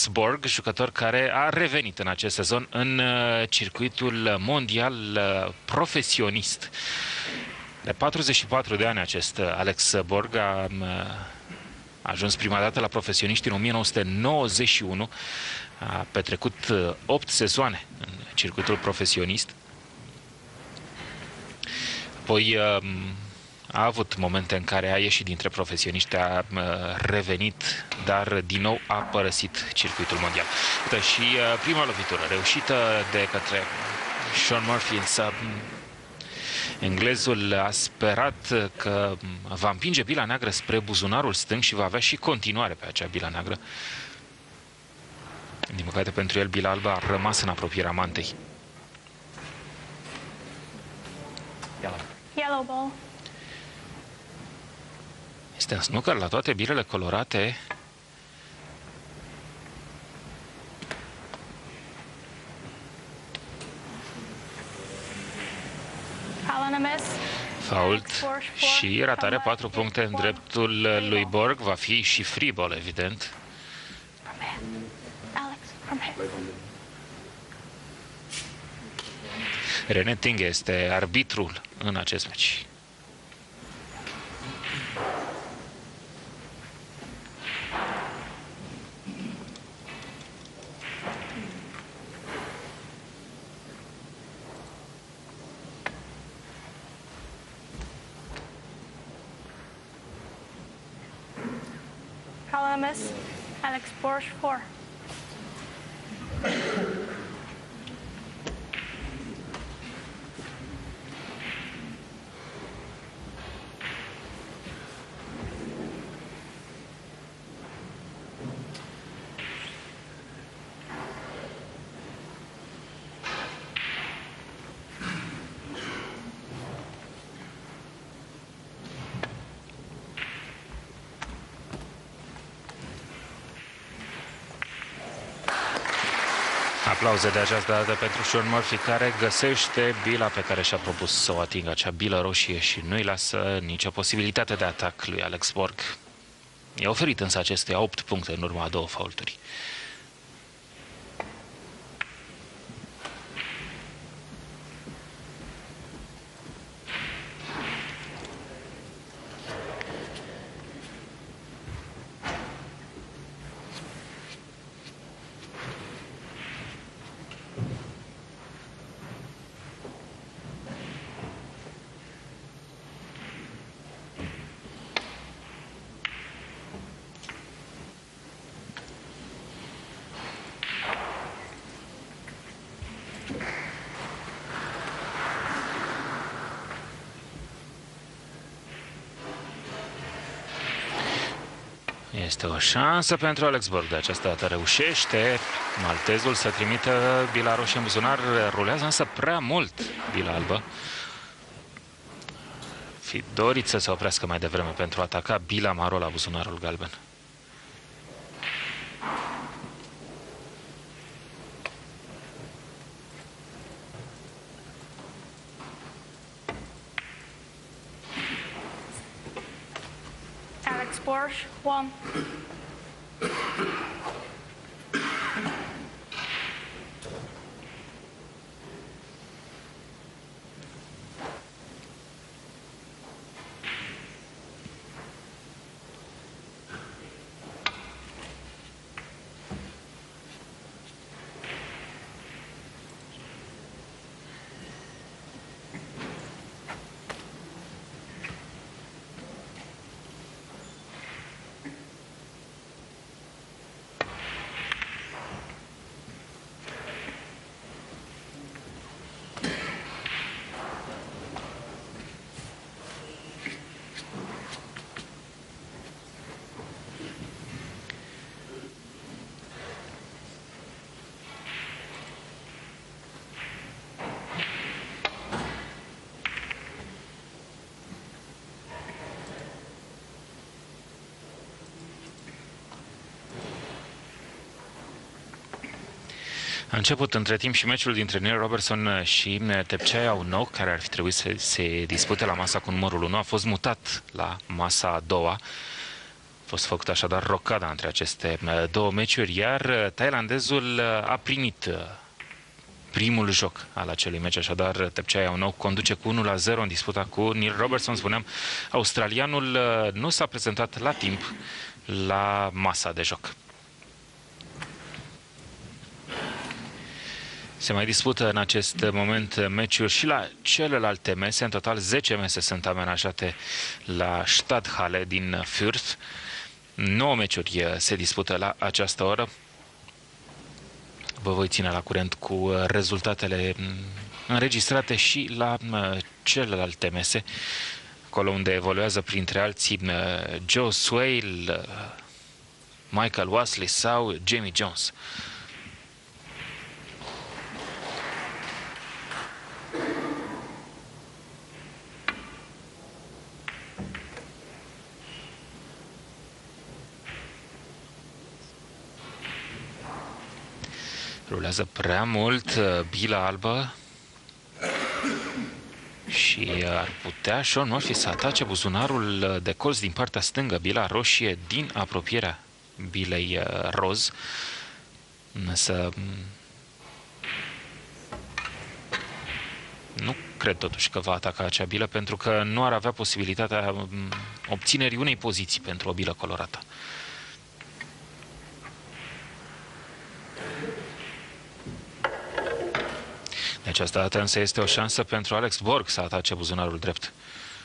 Alex Borg, jucător care a revenit în acest sezon în circuitul mondial profesionist. De 44 de ani acest Alex Borg a ajuns prima dată la profesioniști în 1991. A petrecut 8 sezoane în circuitul profesionist. Apoi a avut momente în care a ieșit dintre profesioniști, a revenit, dar din nou a părăsit circuitul mondial. Uite, și prima lovitură reușită de către Shaun Murphy, însă englezul a sperat că va împinge bila neagră spre buzunarul stâng și va avea și continuare pe acea bila neagră. Din păcate pentru el, bila albă a rămas în apropierea mantei. Yellow ball. Este în snooker la toate bilele colorate. Fault și ratare, 4 puncte în dreptul lui Borg. Va fi și free ball, evident. René Tinge este arbitrul în acest meci. Alex Borg 4. Aplauze de această dată pentru Shaun Murphy, care găsește bila pe care și-a propus să o atingă, acea bilă roșie, și nu-i lasă nicio posibilitate de atac lui Alex Borg. I-a oferit însă acestea 8 puncte în urma a 2 faulturi. Este o șansă pentru Alex Borg. De această dată reușește maltezul să trimită bila roșie în buzunar. Rulează însă prea mult bila albă. Fi dorit să se oprească mai devreme pentru a ataca bila maro la buzunarul galben. Alex Borg 1. A început între timp și meciul dintre Neil Robertson și Tepceaunok, care ar fi trebuit să se dispute la masa cu numărul 1. A fost mutat la masa a doua. fost făcută așadar rocada între aceste două meciuri, iar thailandezul a primit primul joc al acelui meci, așadar Tepceaiau conduce cu 1-0 în disputa cu Neil Robertson. Spuneam, australianul nu s-a prezentat la timp la masa de joc. Se mai dispută în acest moment meciuri și la celelalte mese. În total 10 mese sunt amenajate la Stadthalle din Fürth. 9 meciuri se dispută la această oră. Vă voi ține la curent cu rezultatele înregistrate și la celelalte mese, acolo unde evoluează printre alții Joe Swale, Michael Wasley sau Jamie Jones. Rulează prea mult bila albă și ar putea Sean Murphy să atace buzunarul de colț din partea stângă, bila roșie din apropierea bilei roz. Însă nu cred totuși că va ataca acea bilă, pentru că nu ar avea posibilitatea obținerii unei poziții pentru o bilă colorată. De această dată însă este o șansă pentru Alex Borg să atace buzunarul drept.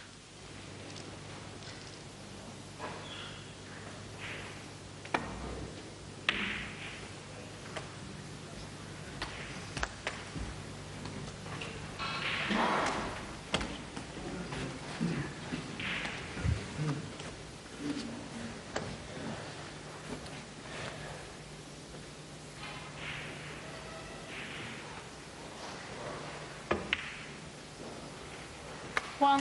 One.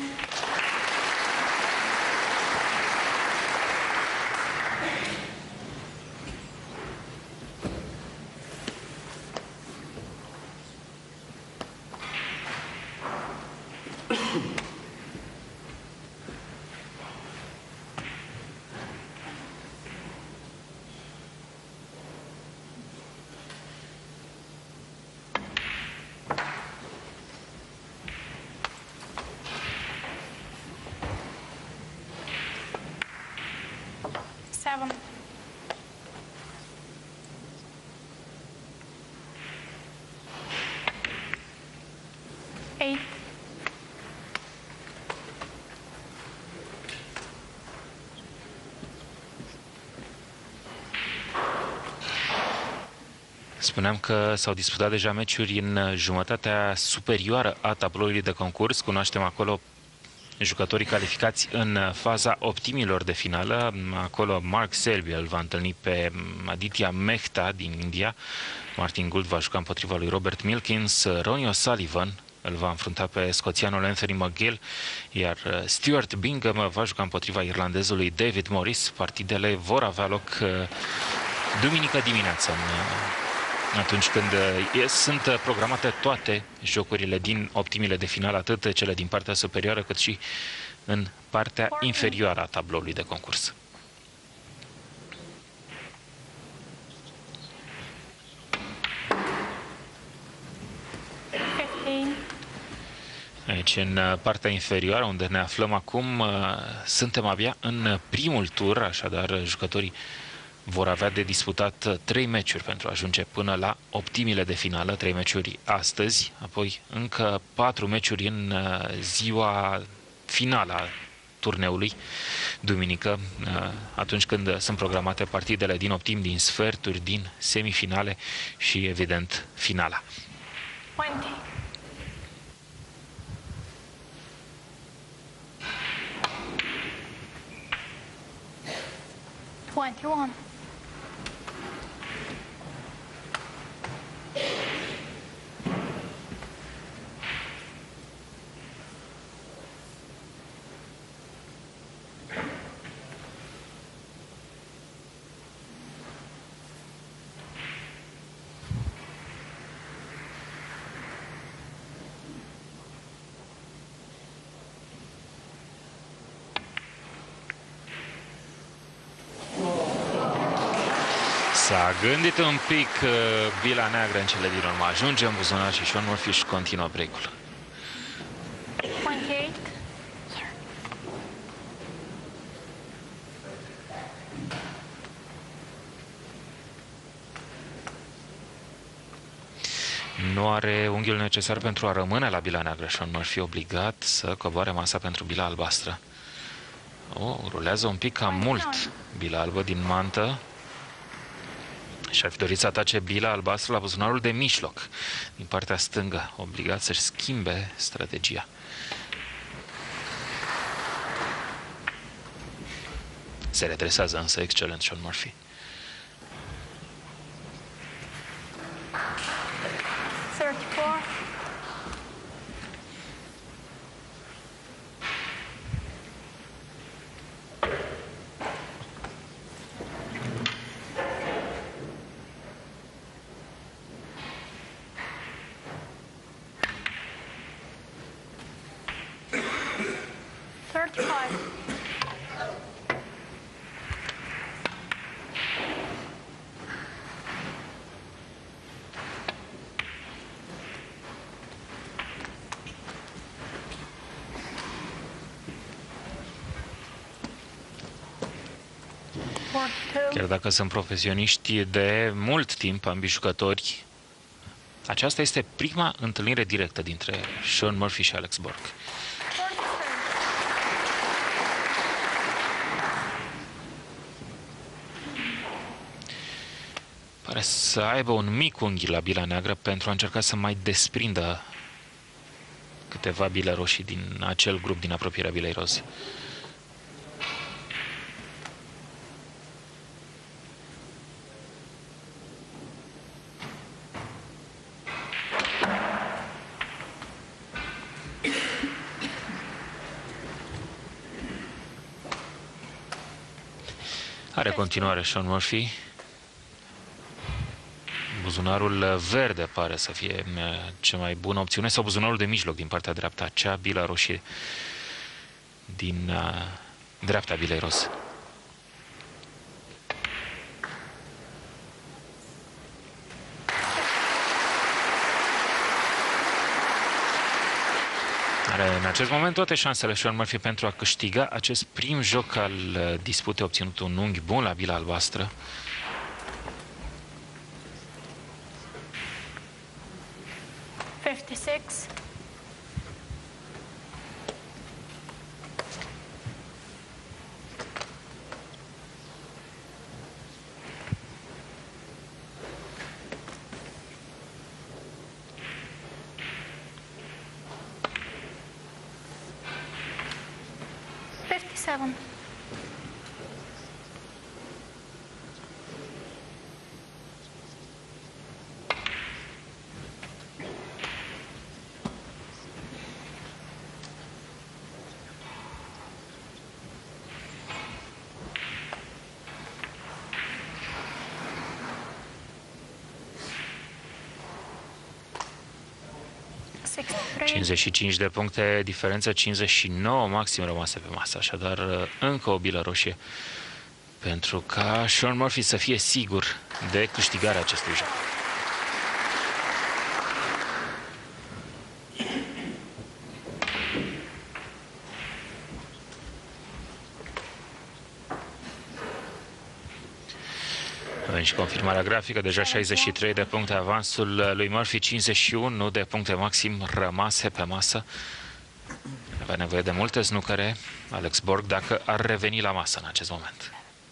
Seven. Eight. Spuneam că s-au disputat deja meciuri în jumătatea superioară a tabloului de concurs. Cunoaștem acolo jucătorii calificați în faza optimilor de finală. Acolo Mark Selby îl va întâlni pe Aditya Mehta din India. Martin Gould va juca împotriva lui Robert Milkins. Ronnie O'Sullivan îl va înfrunta pe scoțianul Anthony McGill, iar Stuart Bingham va juca împotriva irlandezului David Morris. Partidele vor avea loc duminică dimineață, atunci când sunt programate toate jocurile din optimile de finală, atât cele din partea superioară, cât și în partea inferioară a tabloului de concurs. Aici, în partea inferioară, unde ne aflăm acum, suntem abia în primul tur, așadar jucătorii vor avea de disputat 3 meciuri pentru a ajunge până la optimile de finală, 3 meciuri astăzi, apoi încă 4 meciuri în ziua finală a turneului, duminică, atunci când sunt programate partidele din optim, din sferturi, din semifinale și, evident, finala. 20. One. S-a gândit un pic bila neagră în cele din urmă. Ajunge în buzunar și Sean Murphy își continuă break-ul. 28. Nu are unghiul necesar pentru a rămâne la bila neagră. Sean Murphy obligat să coboare masa pentru bila albastră. Rulează un pic cam mult bila albă din mantă. Și-ar fi dorit să atace bila albastră la buzunarul de mijloc, din partea stângă, obligat să-și schimbe strategia. Se redresează însă excelent Sean Murphy. Chiar dacă sunt profesioniști de mult timp, ambii jucători, aceasta este prima întâlnire directă dintre Sean Murphy și Alex Borg. Pare să aibă un mic unghi la bila neagră pentru a încerca să mai desprindă câteva bile roșii din acel grup din apropierea bilei roz. Are continuare Sean Murphy. Buzunarul verde pare să fie cea mai bună opțiune, sau buzunarul de mijloc din partea dreaptă, acea bilă roșie din dreapta bilei roz. Are în acest moment toate șansele Sean Murphy pentru a câștiga acest prim joc al disputei, obținut un unghi bun la bila albastră. ...55 de puncte diferență, 59 maxim rămase pe masă, așadar încă o bilă roșie pentru ca Sean Murphy să fie sigur de câștigarea acestui joc. Avem și confirmarea grafică, deja 63 de puncte avansul lui Murphy, 51 de puncte maxim rămase pe masă. Avea nevoie de multe snucere Alex Borg dacă ar reveni la masă în acest moment.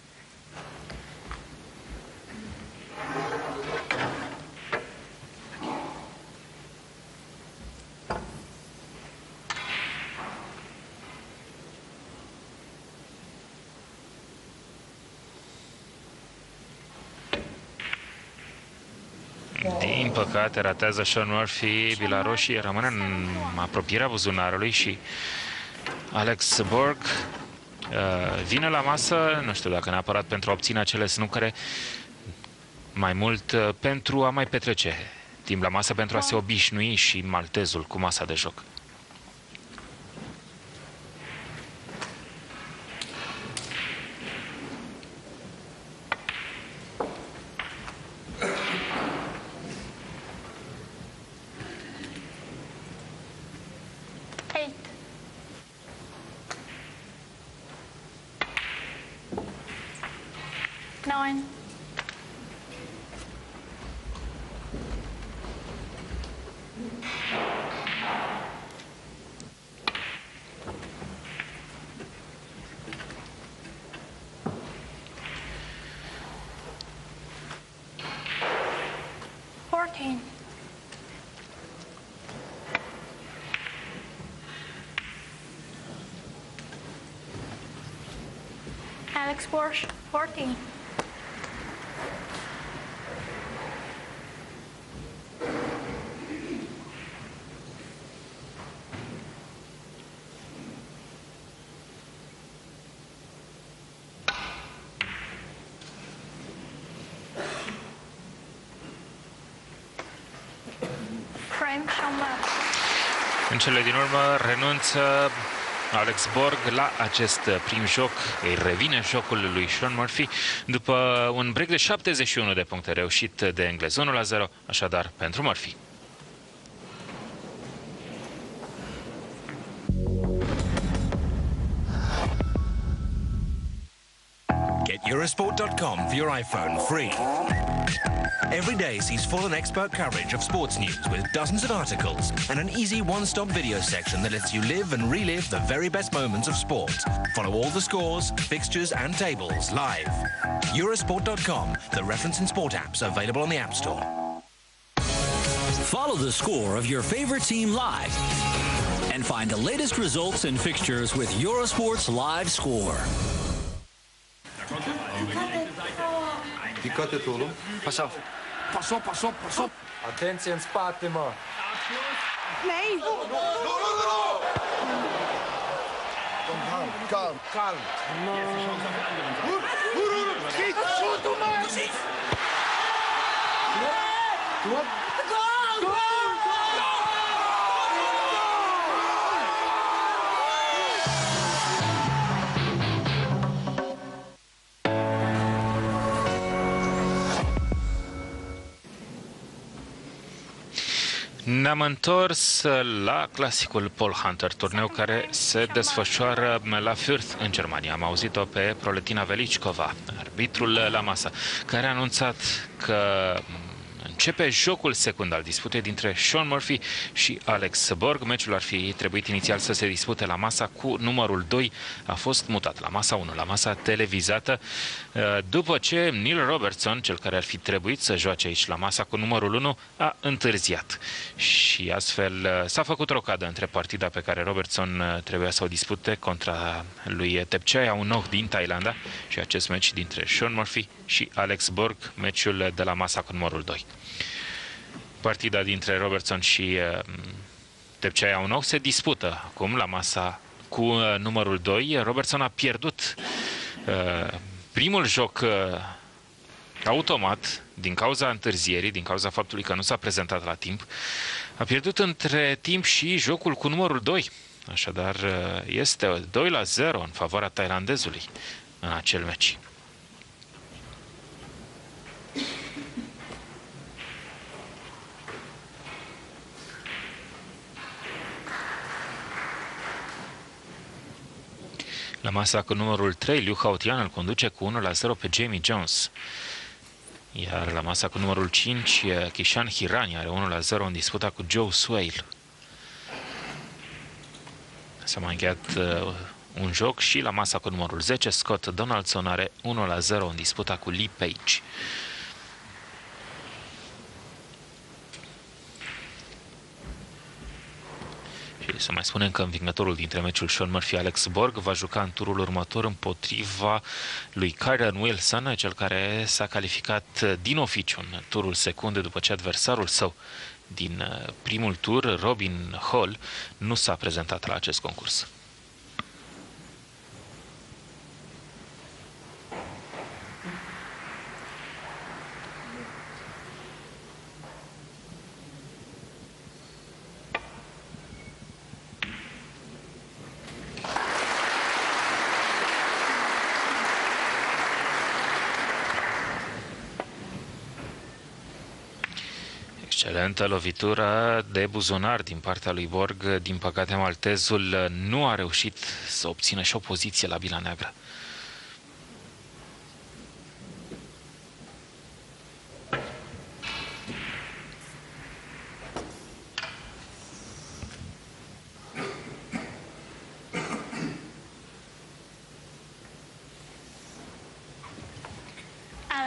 Din păcate, ratează Sean Murphy, bila roșie rămâne în apropierea buzunarului și Alex Borg vine la masă, nu știu dacă neapărat pentru a obține acele snucere, mai mult pentru a mai petrece timp la masă, pentru a se obișnui și maltezul cu masa de joc. 9. Alex Borg, 14. Frame Chambard. În cele din urmă renunță Alex Borg la acest prim joc. Îi revine jocul lui Shaun Murphy după un break de 71 de puncte reușit de englez. 1-0, așadar, pentru Murphy. Get Eurosport.com for your iPhone free. Every day sees full and expert coverage of sports news with dozens of articles and an easy one-stop video section that lets you live and relive the very best moments of sport. Follow all the scores, fixtures and tables live. Eurosport.com, the reference and sport apps available on the App Store. Follow the score of your favorite team live and find the latest results and fixtures with Eurosport's live score. Picate turul. Așa. Pas-o. Atenție în spate, mă. Nee. Calm. Schiet, shoot, man. Goal! Ne-am întors la clasicul Paul Hunter, turneu care se desfășoară la Fürth, în Germania. Am auzit-o pe Proletina Velicicova, arbitrul la masă, care a anunțat că începe jocul secund al disputei dintre Shaun Murphy și Alex Borg. Meciul ar fi trebuit inițial să se dispute la masa cu numărul 2. A fost mutat la masa 1, la masa televizată, după ce Neil Robertson, cel care ar fi trebuit să joace aici la masa cu numărul 1, a întârziat. Și astfel s-a făcut rocadă între partida pe care Robertson trebuia să o dispute contra lui Tepchai Aunoch din Thailanda și acest meci dintre Shaun Murphy și Alex Borg, meciul de la masa cu numărul 2. Partida dintre Robertson și Tepchai Aunoch se dispută acum la masa cu numărul 2. Robertson a pierdut primul joc automat din cauza întârzierii, din cauza faptului că nu s-a prezentat la timp. A pierdut între timp și jocul cu numărul 2. Așadar, este 2-0 în favoarea thailandezului în acel meci. La masa cu numărul 3, Liu Haotian îl conduce cu 1-0 pe Jamie Jones. Iar la masa cu numărul 5, Kishan Hirani are 1-0 în disputa cu Joe Swale. S-a mai încheiat un joc și la masa cu numărul 10, Scott Donaldson are 1-0 în disputa cu Lee Page. Și să mai spunem că învingătorul dintre meciul Shaun Murphy-Alex Borg va juca în turul următor împotriva lui Kyren Wilson, cel care s-a calificat din oficiu în turul secund după ce adversarul său din primul tur, Robin Hall, nu s-a prezentat la acest concurs. Excelentă lovitură de buzunar din partea lui Borg. Din păcate, maltezul nu a reușit să obțină și o poziție la bila neagră.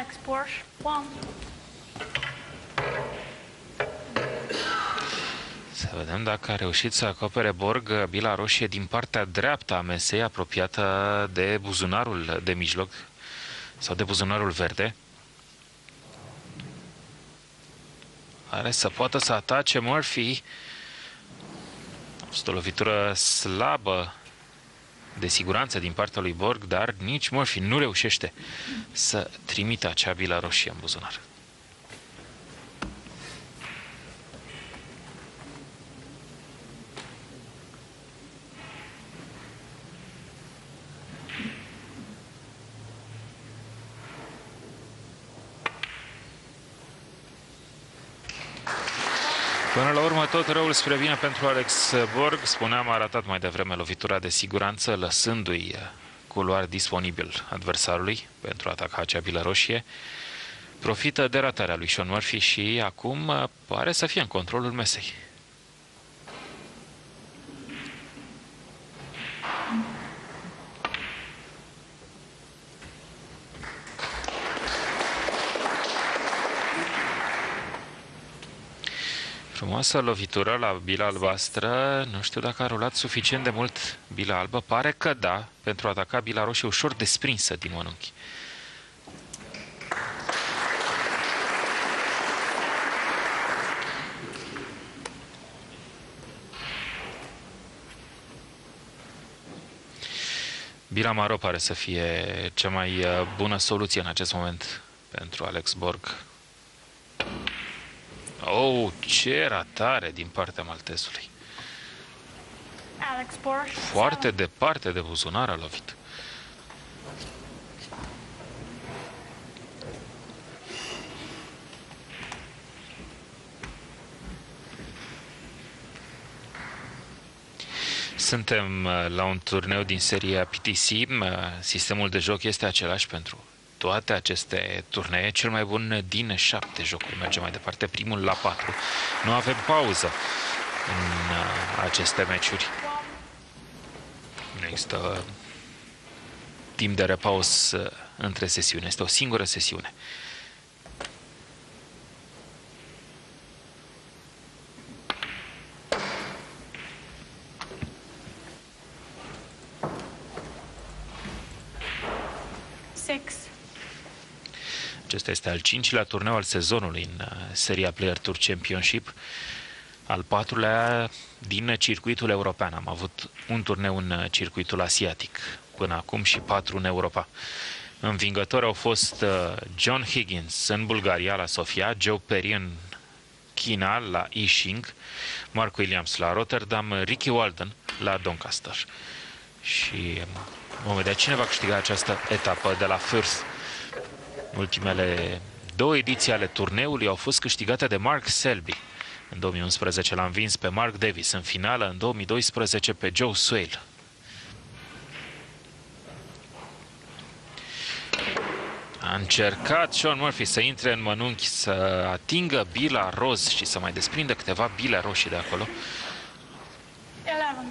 Alex Borg, 1. Să vedem dacă a reușit să acopere Borg bila roșie din partea dreaptă a mesei, apropiată de buzunarul de mijloc sau de buzunarul verde. Are să poată să atace Murphy. A fost o lovitură slabă de siguranță din partea lui Borg, dar nici Murphy nu reușește să trimită acea bilă roșie în buzunar. Până la urmă, tot răul spre bine pentru Alex Borg. Spuneam, a ratat mai devreme lovitura de siguranță, lăsându-i culoar disponibil adversarului pentru a ataca acea bilă roșie. Profită de ratarea lui Sean Murphy și acum pare să fie în controlul mesei. Frumoasă lovitură la bila albastră. Nu știu dacă a rulat suficient de mult bila albă. Pare că da, pentru a ataca bila roșie ușor desprinsă din mănunchi. Bila maro pare să fie cea mai bună soluție în acest moment pentru Alex Borg. Oh, ce ratare din partea maltezului. Alex Borg, Foarte departe de buzunar a lovit. Suntem la un turneu din seria PTC. Sistemul de joc este același pentru toate aceste turnee. Cel mai bun din 7 jocuri merge mai departe, primul la 4. Nu avem pauză în aceste meciuri. Nu există timp de repaus între sesiuni. Este o singură sesiune. Acesta este al 5-lea turneu al sezonului în seria Player Tour Championship, al 4-lea din circuitul european. Am avut un turneu în circuitul asiatic până acum și 4 în Europa. Învingători au fost John Higgins în Bulgaria la Sofia, Joe Perry în China la Yixing, Mark Williams la Rotterdam, Ricky Walden la Doncaster. Și vom vedea cine va câștiga această etapă de la Firth. Ultimele 2 ediții ale turneului au fost câștigate de Mark Selby. În 2011 l-a învins pe Mark Davis în finală, în 2012 pe Joe Swale. A încercat Sean Murphy să intre în mănunchi, să atingă bila roz și să mai desprindă câteva bile roșii de acolo. 11.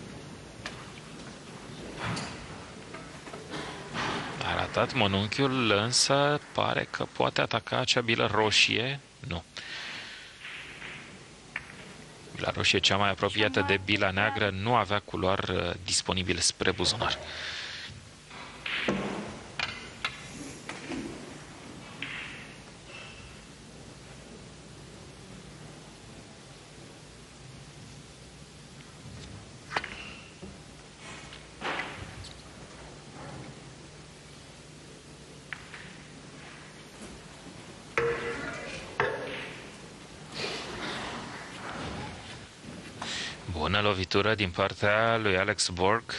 A ratat mănunchiul, însă pare că poate ataca acea bilă roșie. Nu. Bila roșie, cea mai apropiată de bila neagră, nu avea culoar disponibil spre buzunar. Bună lovitură din partea lui Alex Borg.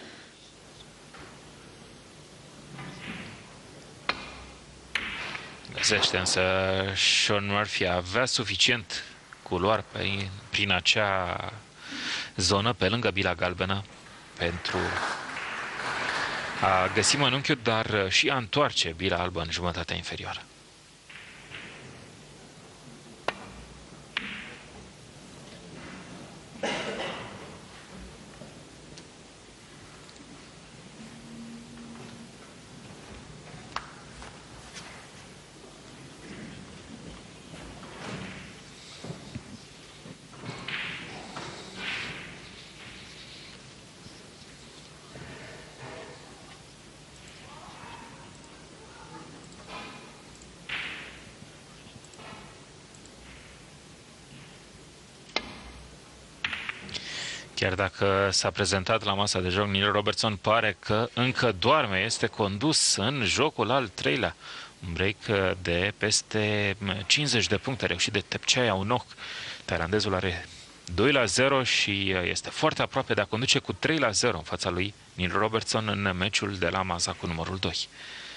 Găsește însă Sean Murphy, avea suficient culoar prin acea zonă, pe lângă bila galbenă, pentru a găsi mănunchiul, dar și a întoarce bila albă în jumătatea inferioară. Chiar dacă s-a prezentat la masa de joc, Neil Robertson pare că încă doarme, este condus în jocul al treilea. Un break de peste 50 de puncte reușit de Tepchai Aunoch. Tailandezul are 2-0 și este foarte aproape de a conduce cu 3-0 în fața lui Neil Robertson în meciul de la masa cu numărul 2.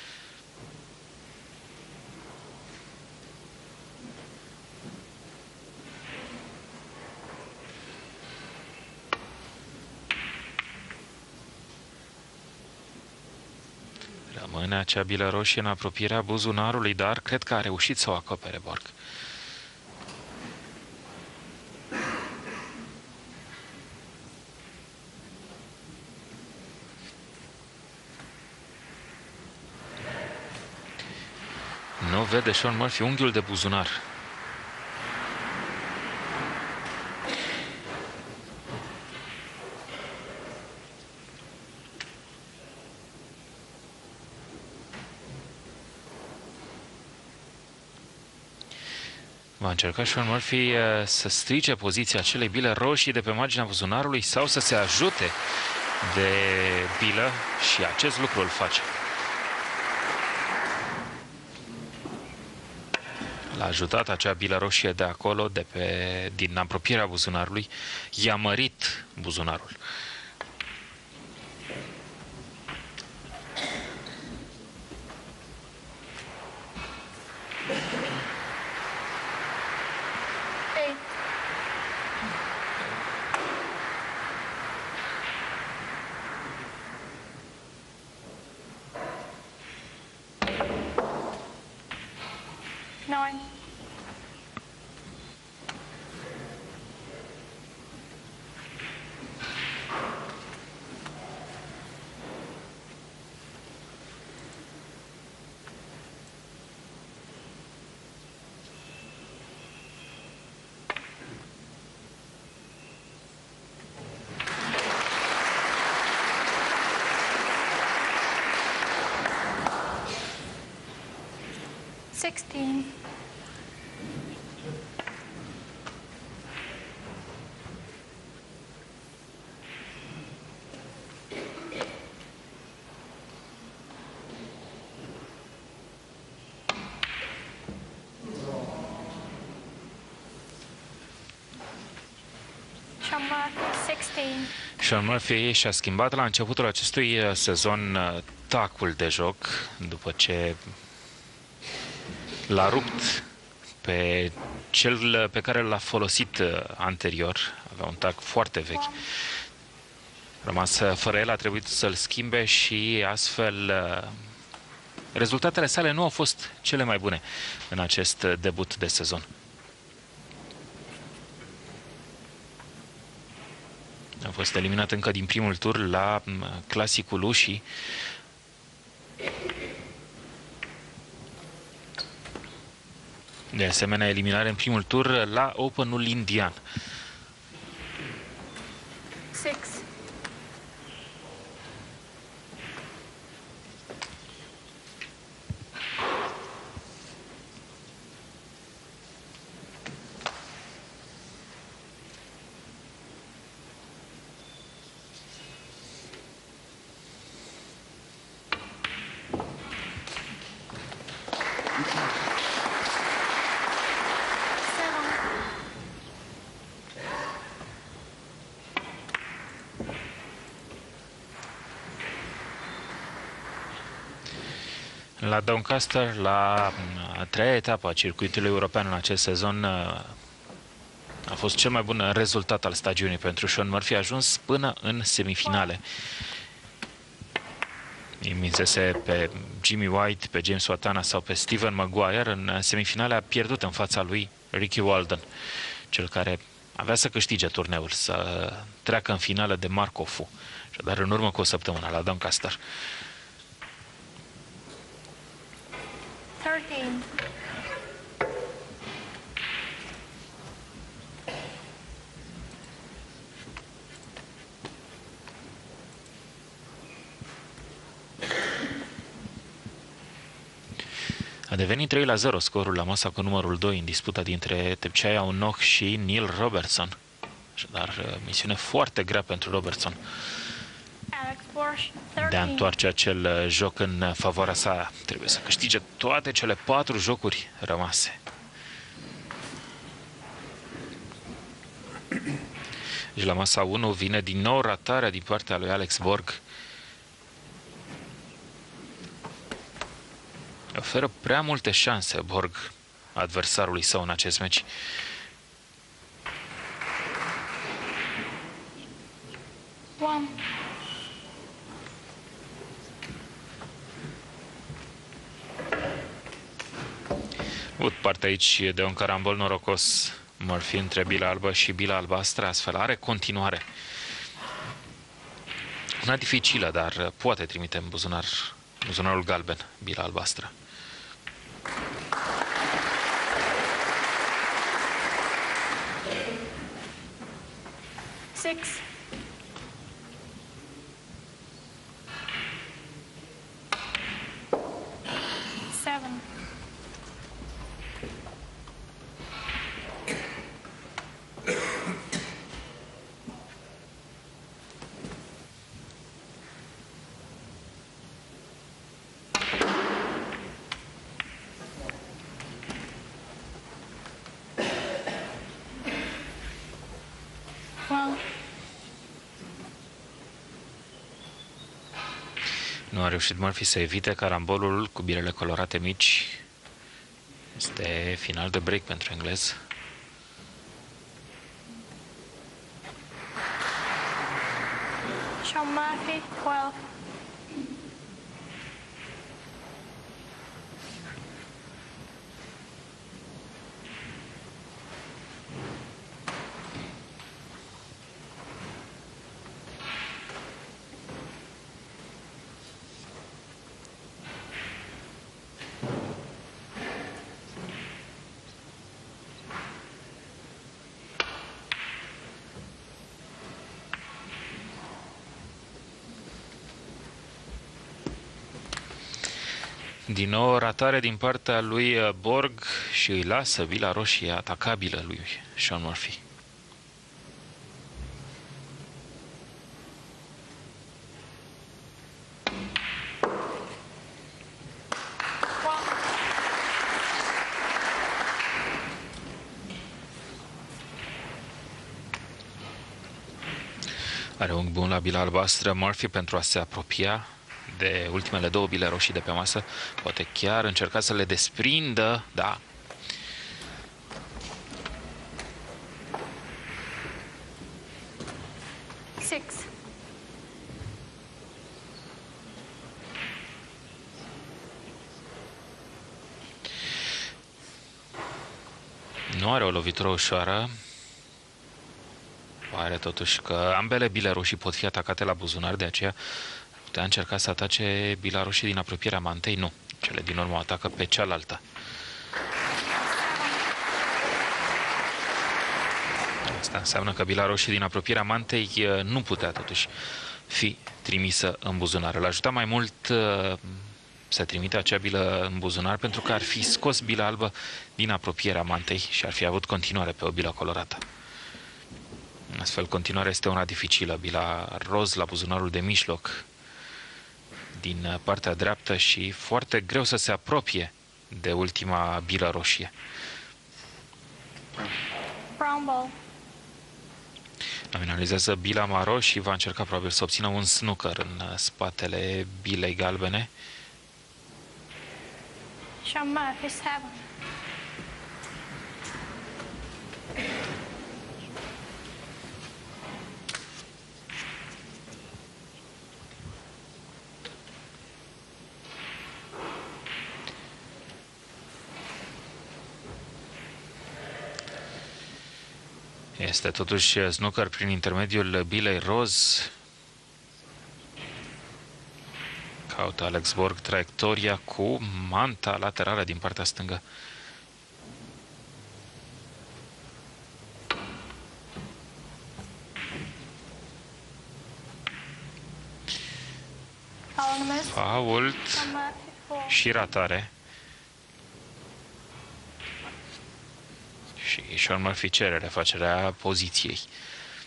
Rămâne acea bilă roșie în apropierea buzunarului, dar cred că a reușit să o acopere Borg. Nu vede Sean Murphy unghiul de buzunar. Va încerca Sean Murphy să strice poziția acelei bile roșii de pe marginea buzunarului sau să se ajute de bilă și acest lucru îl face. L-a ajutat acea bilă roșie de acolo, din apropierea buzunarului, i-a mărit buzunarul. Sean Murphy și-a schimbat la începutul acestui sezon tacul de joc după ce l-a rupt pe cel pe care l-a folosit anterior. Avea un tac foarte vechi. Rămas fără el, a trebuit să-l schimbe și astfel rezultatele sale nu au fost cele mai bune în acest debut de sezon. A fost eliminat încă din primul tur la clasicul ușii. De asemenea, eliminare în primul tur la Openul indian. 6. La Doncaster, la a treia etapă a circuitului european în acest sezon, a fost cel mai bun rezultat al stagiunii pentru Sean Murphy, a ajuns până în semifinale. Îi mințese pe Jimmy White, pe James Wattana sau pe Stephen Maguire. În semifinale a pierdut în fața lui Ricky Walden, cel care avea să câștige turneul, să treacă în finală de Marcofu, dar în urmă cu o săptămână la Doncaster. 13. A devenit 3-0 scorul la masa cu numărul 2 în disputa dintre Tepchai Aunoch și Neil Robertson. Așadar, misiune foarte grea pentru Robertson Alex Borsch, de a 13. întoarce acel joc în favoarea sa. Trebuie să câștige toate cele 4 jocuri rămase. Și la masa 1 vine din nou ratarea din partea lui Alex Borg. Oferă prea multe șanse Borg adversarului său în acest meci. One. Avut parte aici de un carambol norocos Murphy între bila albă și bila albastră, astfel are continuare. Una dificilă, dar poate trimite în buzunarul galben bila albastră. Six. Seven. Well, Nu a reușit Murphy să evite carambolul cu bilele colorate mici. Este final de break pentru englez. Sean Murphy, 12. Din nou ratare din partea lui Borg și îi lasă bila roșie atacabilă lui Sean Murphy. Are un bun la bila albastră Murphy pentru a se apropia de ultimele 2 bile roșii de pe masă. Poate chiar încerca să le desprindă, da. Six. Nu are o lovitură ușoară. Pare totuși că ambele bile roșii pot fi atacate la buzunar, de aceea putea încerca să atace bila roșie din apropierea mantei. Nu, cele din urmă o atacă pe cealaltă. Asta înseamnă că bila roșie din apropierea mantei nu putea totuși fi trimisă în buzunar. Îl ajuta mai mult să trimite acea bilă în buzunar pentru că ar fi scos bila albă din apropierea mantei și ar fi avut continuare pe o bilă colorată. Astfel, continuarea este una dificilă. Bila roz la buzunarul de mijloc din partea dreaptă și foarte greu să se apropie de ultima bilă roșie. Brown ball. Nominalizează bila maro și va încerca probabil să obțină un snooker în spatele bilei galbene. Sean Murphy, 7. Este totuși snooker prin intermediul bilei roz. Caută Alex Borg traiectoria cu manta laterală din partea stângă. Fault și ratare. Și Sean Murphy cere refacerea poziției.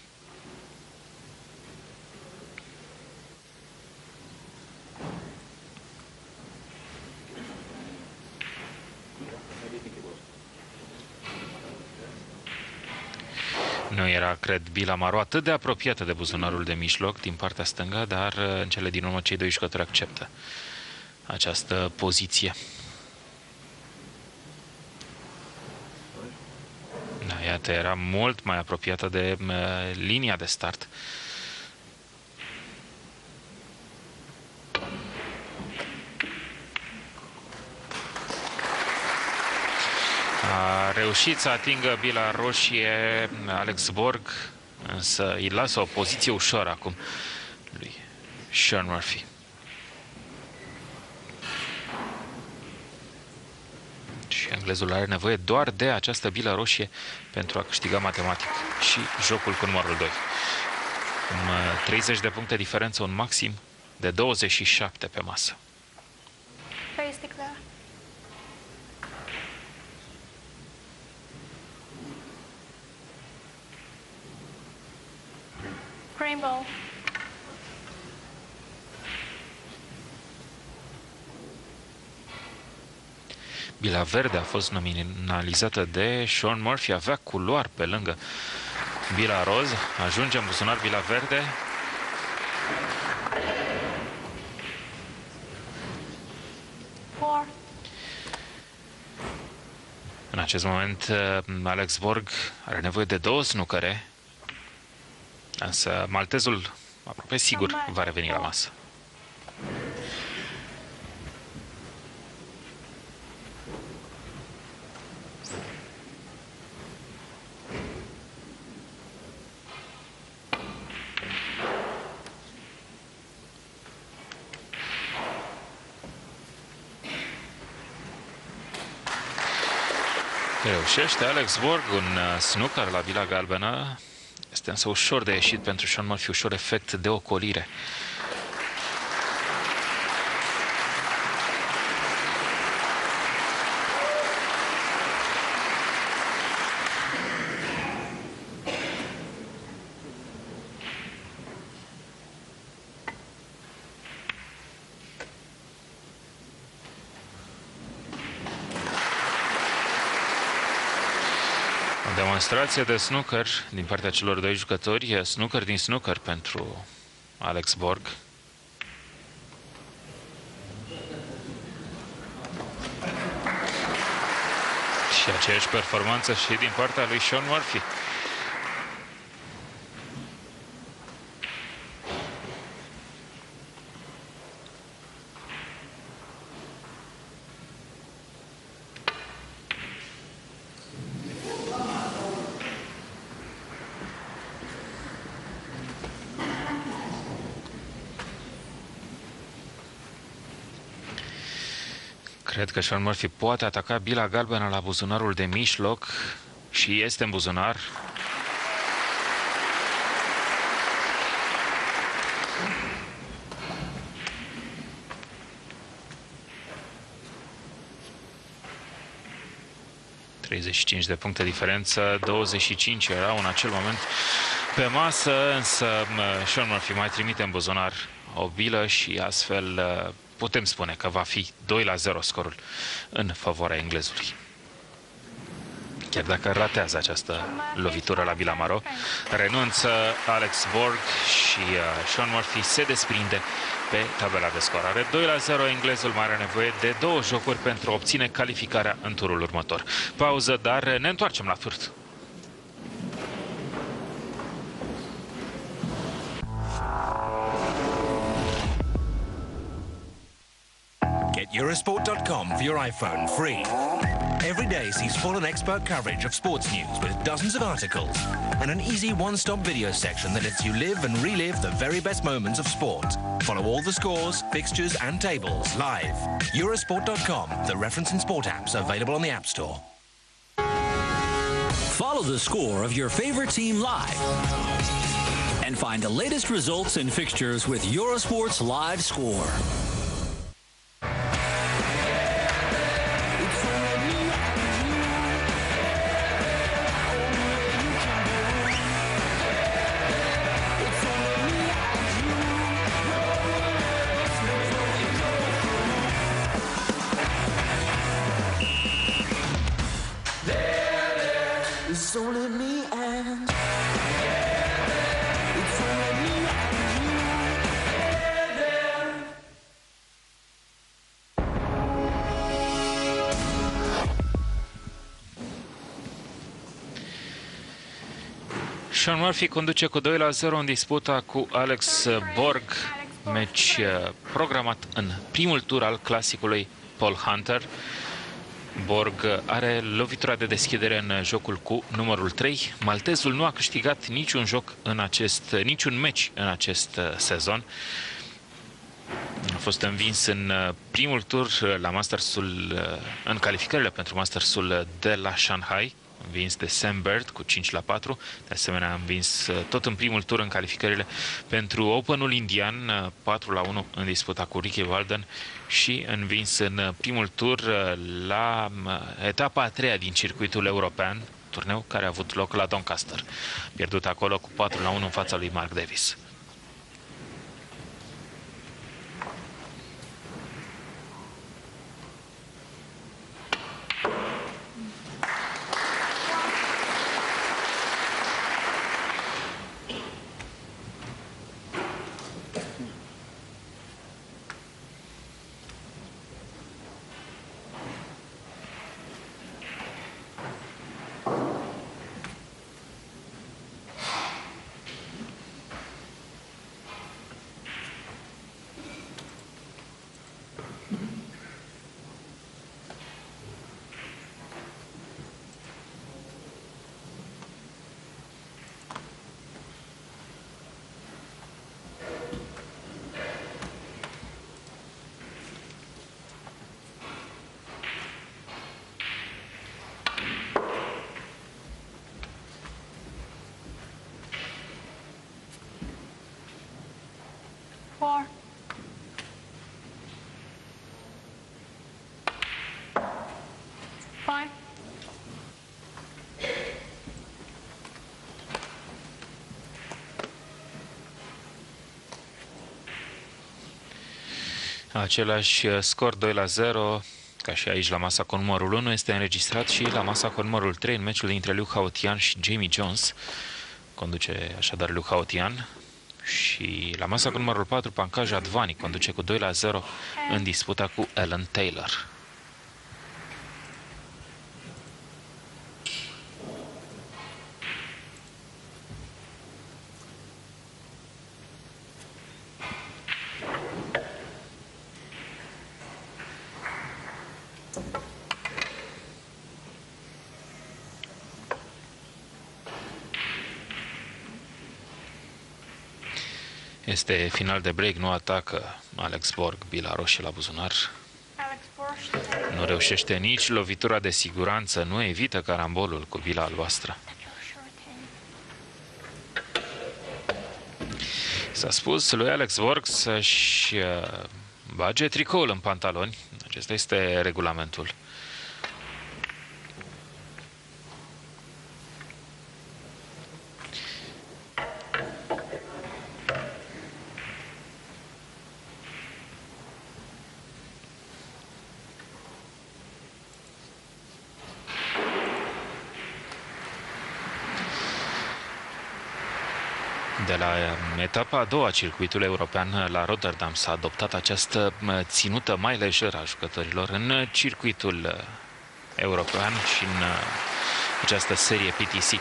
Nu era, cred, Bila Maro atât de apropiată de buzunarul de mijloc din partea stângă, dar în cele din urmă cei doi jucători acceptă această poziție. Da, iată, era mult mai apropiată de linia de start. A reușit să atingă bila roșie Alex Borg, însă îi lasă o poziție ușoară acum lui Sean Murphy. Și englezul are nevoie doar de această bilă roșie pentru a câștiga matematic și jocul cu numărul 2. Cu 30 de puncte diferență, un maxim de 27 pe masă. Face declare. Rainbow. Bila verde a fost nominalizată de Sean Murphy, avea culoar pe lângă bila roz. Ajunge în buzunar bila verde. În acest moment, Alex Borg are nevoie de 2 snucăre, însă maltezul aproape sigur va reveni la masă. Reușește Alex Borg un snooker la bila galbenă. Este însă ușor de ieșit pentru Sean Murphy, ușor efect de ocolire. Demonstrație de snooker din partea celor doi jucători, snooker din snooker pentru Alex Borg. Și aceeași performanță și din partea lui Sean Murphy. Cred că Sean Murphy poate ataca bila galbenă la buzunarul de mijloc și este în buzunar. ...35 de puncte diferență, 25 erau în acel moment pe masă, însă Sean Murphy mai trimite în buzunar o bilă și astfel putem spune că va fi 2-0 scorul în favoarea englezului. Chiar dacă ratează această lovitură la bila Maro, renunță Alex Borg și Sean Murphy se desprinde pe tabela de scorare. 2-0, englezul mai are nevoie de 2 jocuri pentru a obține calificarea în turul următor. Pauză, dar ne întoarcem la furt. Eurosport.com for your iPhone free. Every day sees full and expert coverage of sports news with dozens of articles and an easy one-stop video section that lets you live and relive the very best moments of sport. Follow all the scores, fixtures and tables live. Eurosport.com, the reference in sport apps available on the App Store. Follow the score of your favorite team live and find the latest results and fixtures with Eurosport's live score. It's only me and Sean Murphy conduce cu 2-0 în disputa cu Alex Borg, meci programat în primul tur al clasicului Paul Hunter. Borg are lovitura de deschidere în jocul cu numărul 3. Maltezul nu a câștigat niciun niciun meci în acest sezon. A fost învins în primul tur la în calificările pentru Mastersul de la Shanghai, învins de Sam Bird cu 5-4. De asemenea, a învins tot în primul tur în calificările pentru Openul indian 4-1 în disputa cu Ricky Walden și învins în primul tur la etapa a treia din circuitul european, turneu care a avut loc la Doncaster. Pierdut acolo cu 4-1 în fața lui Mark Davis. Four. Five. Același scor 2-0 ca și aici la masa cu numărul 1 este înregistrat și la masa cu numărul 3 în meciul dintre Liu Haotian și Jamie Jones. Conduce așadar Liu Haotian. Și la masa cu numărul 4, Pankaj Advani conduce cu 2-0 în disputa cu Alan Taylor. Este final de break, nu atacă Alex Borg, bila roșie la buzunar. Nu reușește nici lovitura de siguranță, nu evită carambolul cu bila albastră. S-a spus lui Alex Borg să-și bage tricoul în pantaloni. Acesta este regulamentul. De la etapa a doua circuitului european la Rotterdam s-a adoptat această ținută mai lejeră a jucătorilor în circuitul european și în această serie PTC.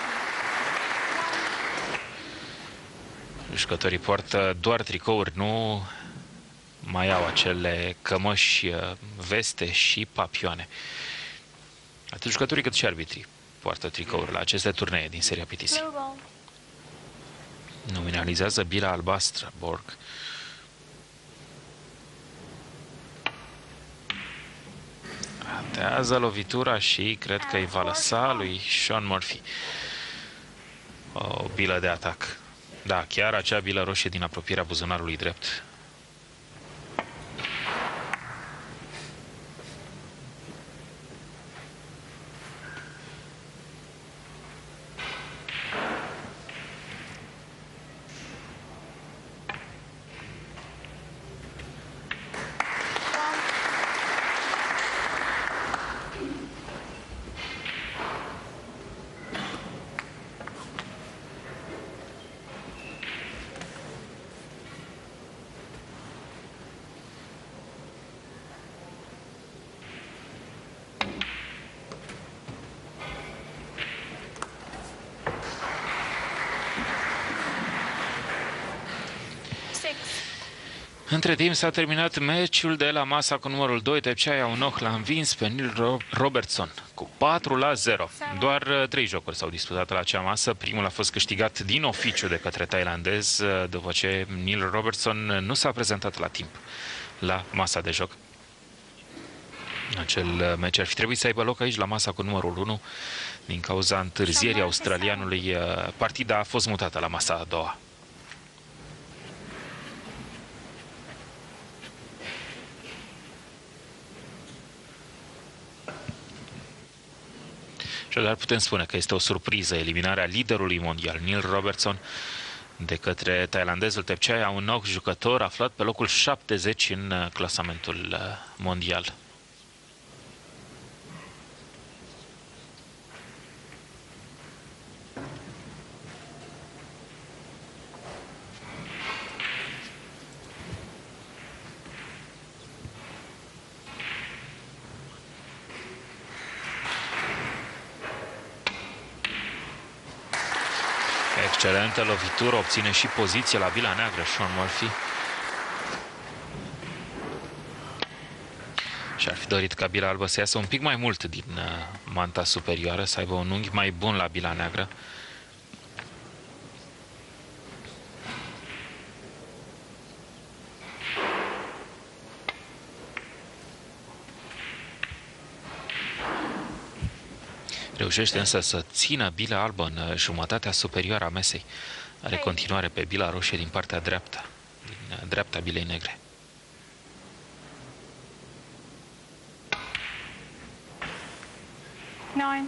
Jucătorii poartă doar tricouri, nu mai au acele cămăși, veste și papioane. Atât jucătorii cât și arbitrii poartă tricouri la aceste turnee din seria PTC. Nominalizează bila albastră, Borg. Ratează lovitura și cred că îi va lăsa lui Sean Murphy o bilă de atac. Da, chiar acea bilă roșie din apropierea buzunarului drept. Între timp s-a terminat meciul de la masa cu numărul 2. Tepceaia Unoh l-a învins pe Neil Robertson cu 4-0. Doar 3 jocuri s-au disputat la acea masă. Primul a fost câștigat din oficiu de către thailandez, după ce Neil Robertson nu s-a prezentat la timp la masa de joc. Acel meci ar fi trebuit să aibă loc aici, la masa cu numărul 1. Din cauza întârzierii australianului, partida a fost mutată la masa a doua. Dar putem spune că este o surpriză eliminarea liderului mondial, Neil Robertson, de către thailandezul Tepceaia Unoh, jucător aflat pe locul 70 în clasamentul mondial. Excelentă lovitură, obține și poziție la bila neagră Shaun Murphy. Și ar fi dorit ca bila albă să iasă un pic mai mult din manta superioară, să aibă un unghi mai bun la bila neagră. Reușește însă să țină bila albă în jumătatea superioară a mesei. Are continuare pe bila roșie din partea dreaptă, din dreapta bilei negre. Nine.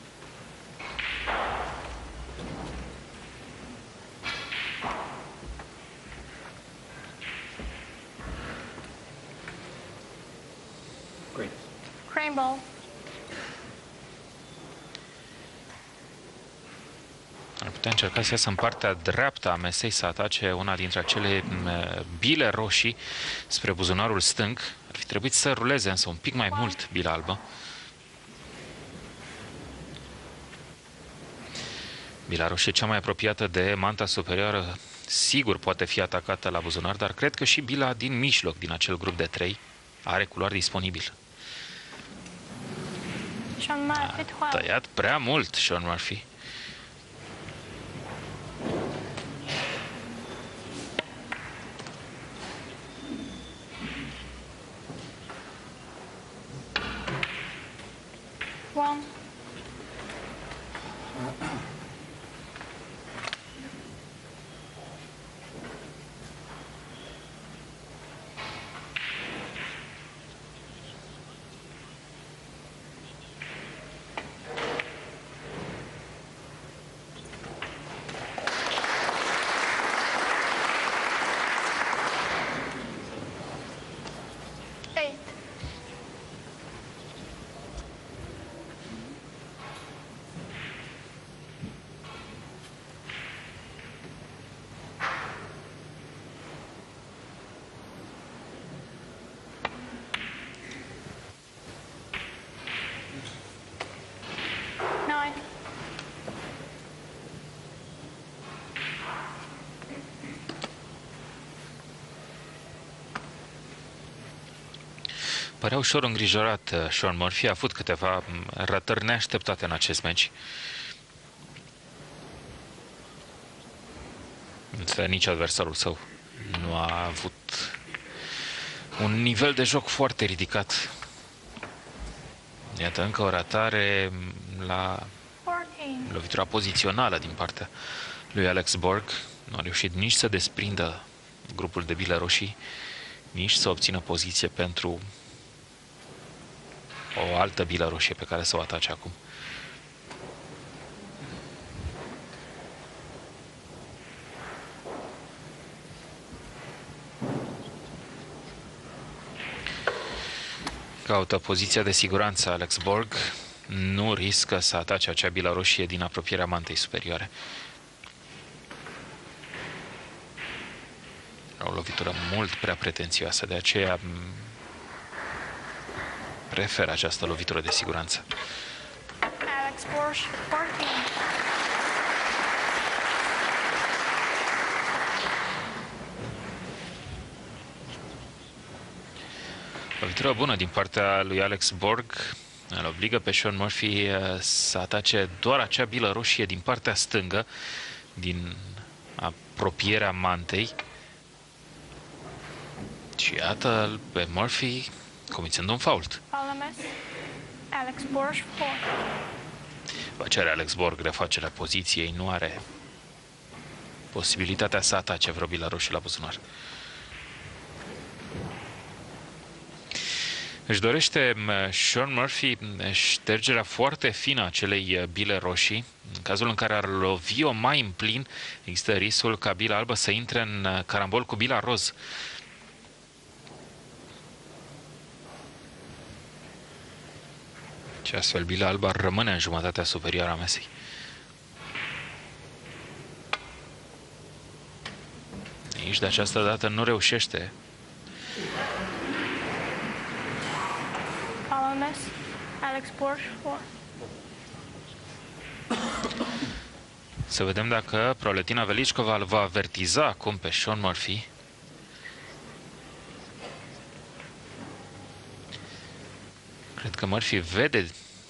Crane ball. Ar putea încerca să iasă în partea dreaptă a mesei, să atace una dintre acele bile roșii spre buzunarul stâng. Ar fi trebuit să ruleze însă un pic mai mult bila albă. Bila roșie cea mai apropiată de manta superioară sigur poate fi atacată la buzunar, dar cred că și bila din mijloc, din acel grup de 3, are culoare disponibilă. A tăiat prea mult Shaun Murphy. One. Părea ușor îngrijorat Shaun Murphy, a avut câteva rătări neașteptate în acest meci. Însă nici adversarul său nu a avut un nivel de joc foarte ridicat. Iată încă o ratare la lovitura pozițională din partea lui Alex Borg. Nu a reușit nici să desprindă grupul de bile roșii, nici să obțină poziție pentru o altă bilă roșie pe care să o atace acum. Caută poziția de siguranță Alex Borg. Nu riscă să atace acea bilă roșie din apropierea mantei superioare. O lovitură mult prea pretențioasă, de aceea prefer această lovitură de siguranță. Alex Borg, 14. Lovitură bună din partea lui Alex Borg. Îl obligă pe Sean Murphy să atace doar acea bilă roșie din partea stângă, din apropierea mantei. Și iată pe Murphy comițând un fault. Alex Borg, 4. Va cere Alex Borg refacerea poziției, nu are posibilitatea să atace vreo bilă roșie la buzunar. Își dorește Sean Murphy ștergerea foarte fină a acelei bile roșii. În cazul în care ar lovi-o mai în plin, există riscul ca bila albă să intre în carambol cu bila roz. Și astfel bila albă ar rămâne în jumătatea superioară a mesei. Nici de această dată nu reușește. Alex Borg, 4. Să vedem dacă Proletina Velicova îl va avertiza acum pe Sean Murphy. Cred că Murphy vede.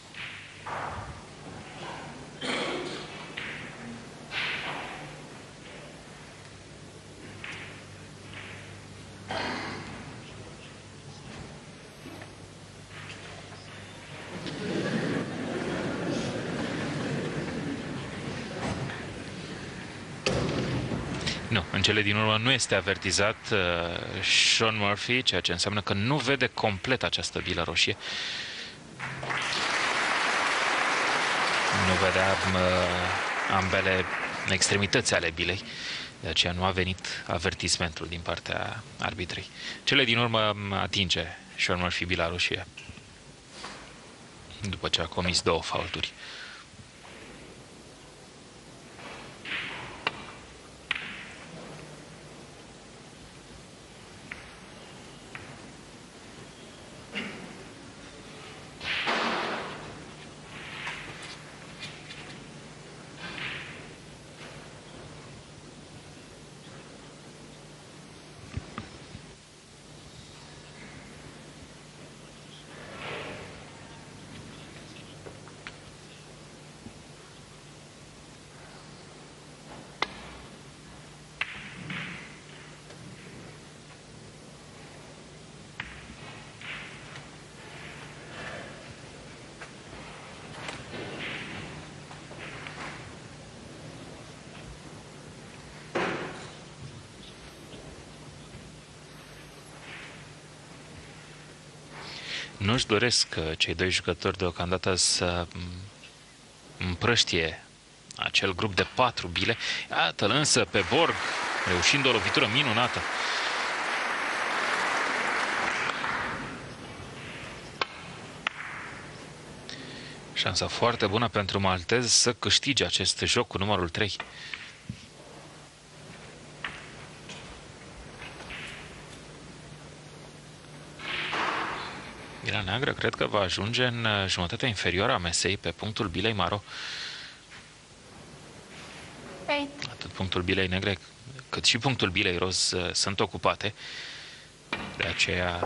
Nu, în cele din urmă nu este avertizat Sean Murphy, ceea ce înseamnă că nu vede complet această bilă roșie. Nu vedea ambele extremități ale bilei, de aceea nu a venit avertismentul din partea arbitrei. Cele din urmă atinge Sean Murphy bila roșie după ce a comis două faulturi. Nu-și doresc cei doi jucători deocamdată să împrăștie acel grup de 4 bile. Iată-l însă pe Borg, reușind o lovitură minunată. Șansa foarte bună pentru maltez să câștige acest joc cu numărul 3. Bila neagră cred că va ajunge în jumătatea inferioară a mesei, pe punctul bilei maro. Atât punctul bilei negre cât și punctul bilei roz sunt ocupate. De aceea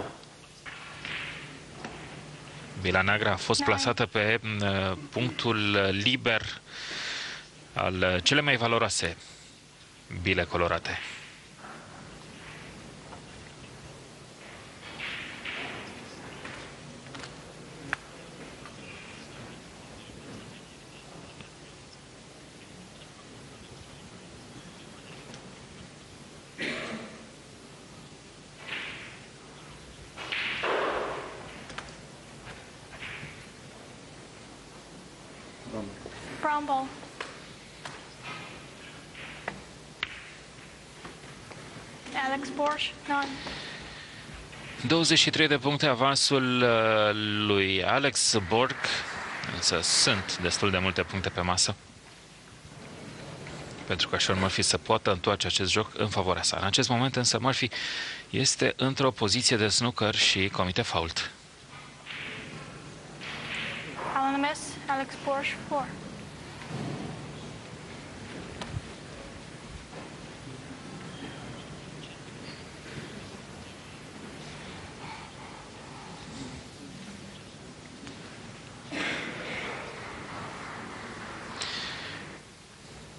bila neagră a fost plasată pe punctul liber al cele mai valoroase bile colorate. Brown ball. Alex Borg, 9. 23 de puncte avansul lui Alex Borg, însă sunt destul de multe puncte pe masă pentru ca Sean Murphy să poată întoarce acest joc în favoarea sa. În acest moment însă Murphy este într-o poziție de snooker și comite fault. Alex Borg, 4.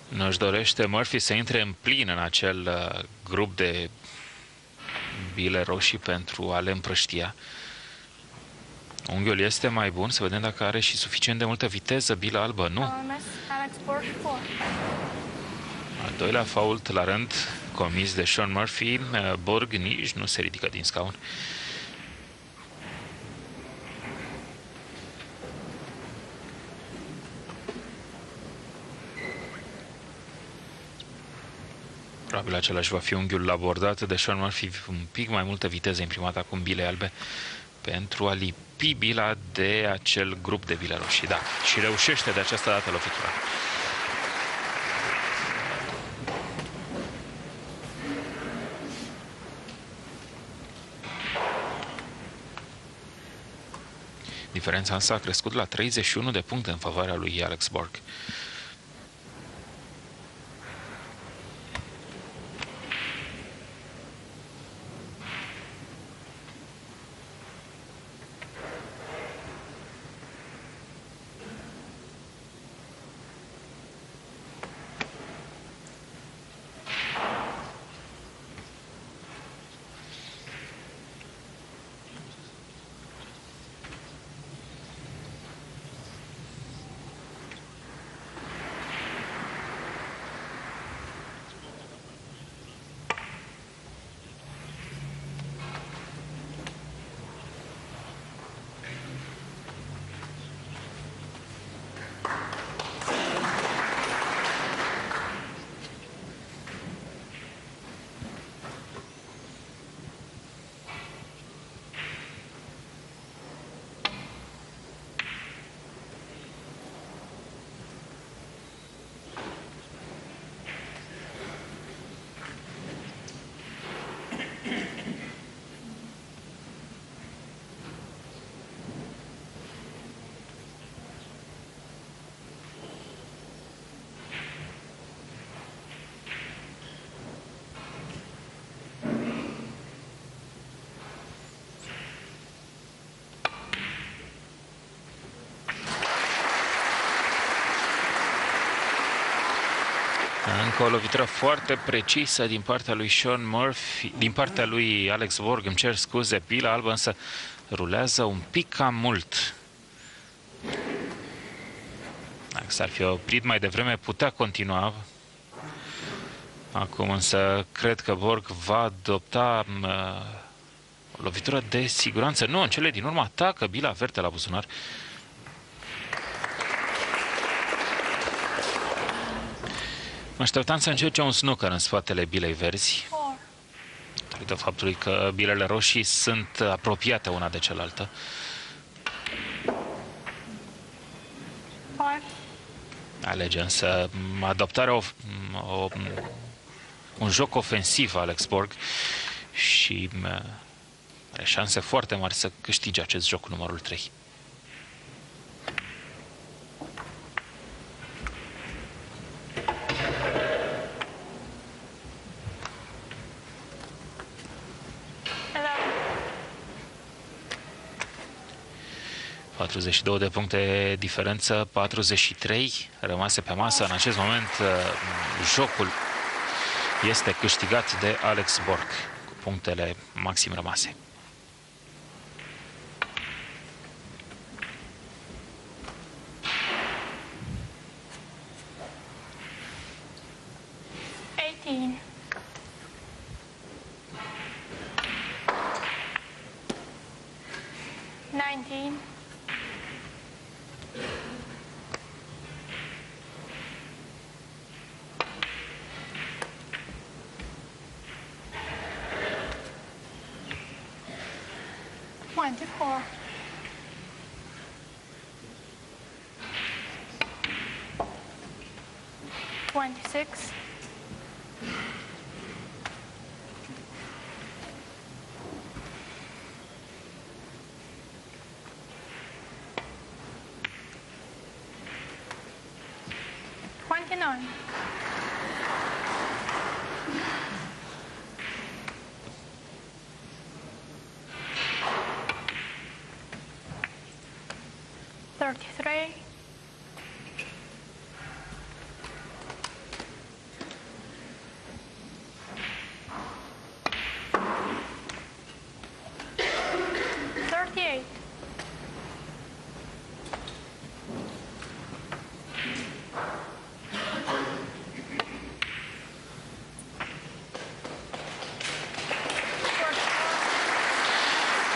Nu-și dorește Murphy să intre în plin în acel grup de bile roșii pentru a le împrăștia. Unghiul este mai bun, să vedem dacă are și suficient de multă viteză bila albă. Nu. Anonymous, Alex Borsch, 4. Al doilea fault la rând comis de Sean Murphy. Borg nici nu se ridică din scaun. Probabil același va fi unghiul abordat de Sean Murphy, un pic mai multă viteză imprimată acum bile albe pentru a lipi bila de acel grup de bile roșii. Da, și reușește de această dată lovitura. Diferența însă a crescut la 31 de puncte în favoarea lui Alex Borg. Încă o lovitură foarte precisă din partea lui Sean Murphy, din partea lui Alex Borg, îmi cer scuze, bila albă însă rulează un pic cam mult. Dacă s-ar fi oprit mai devreme, putea continua. Acum însă cred că Borg va adopta o lovitură de siguranță. Nu, în cele din urmă atacă bila verde la buzunar. Mă așteptam să încerce un snooker în spatele bilei verzi, datorită faptului că bilele roșii sunt apropiate una de cealaltă. Alege însă adoptarea un joc ofensiv Alex Borg și are șanse foarte mari să câștige acest joc numărul 3. ...42 de puncte diferență, 43 rămase pe masă. În acest moment, jocul este câștigat de Alex Borg, cu punctele maxim rămase.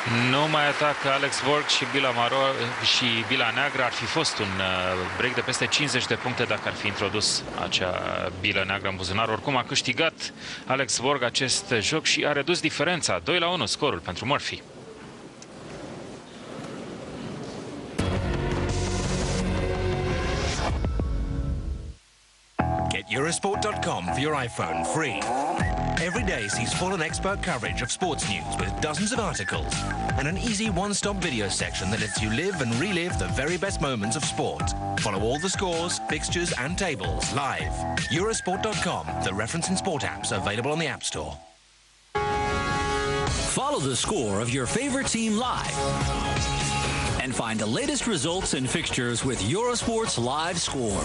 Nu mai atacă Alex Borg și Bila Maro și Bila Neagră. Ar fi fost un break de peste 50 de puncte dacă ar fi introdus acea bilă neagră în buzunar. Oricum a câștigat Alex Borg acest joc și a redus diferența. 2-1 scorul pentru Murphy. Get Eurosport.com for your iPhone free. Every day sees full and expert coverage of sports news with dozens of articles and an easy one-stop video section that lets you live and relive the very best moments of sport. Follow all the scores, fixtures and tables live. Eurosport.com, the reference in sport apps available on the App Store. Follow the score of your favorite team live and find the latest results and fixtures with Eurosport's Live Score.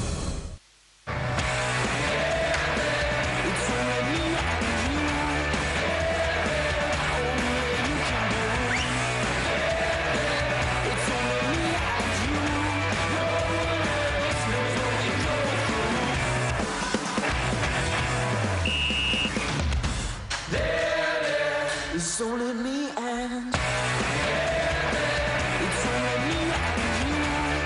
It's only me and it's only me and you.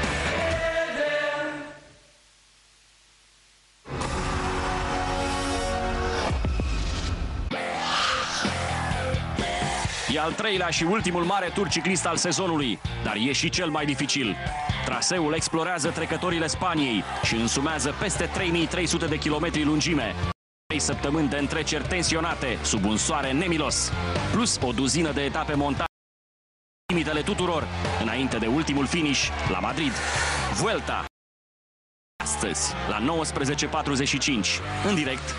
E al treilea și ultimul mare tur ciclist al sezonului, dar e și cel mai dificil. Traseul explorează trecătorile Spaniei și însumează peste 3300 de kilometri lungime. 3 săptămâni de întreceri tensionate sub un soare nemilos, plus o duzină de etape montate limitele tuturor, înainte de ultimul finish la Madrid. Vuelta astăzi la 19:45 în direct.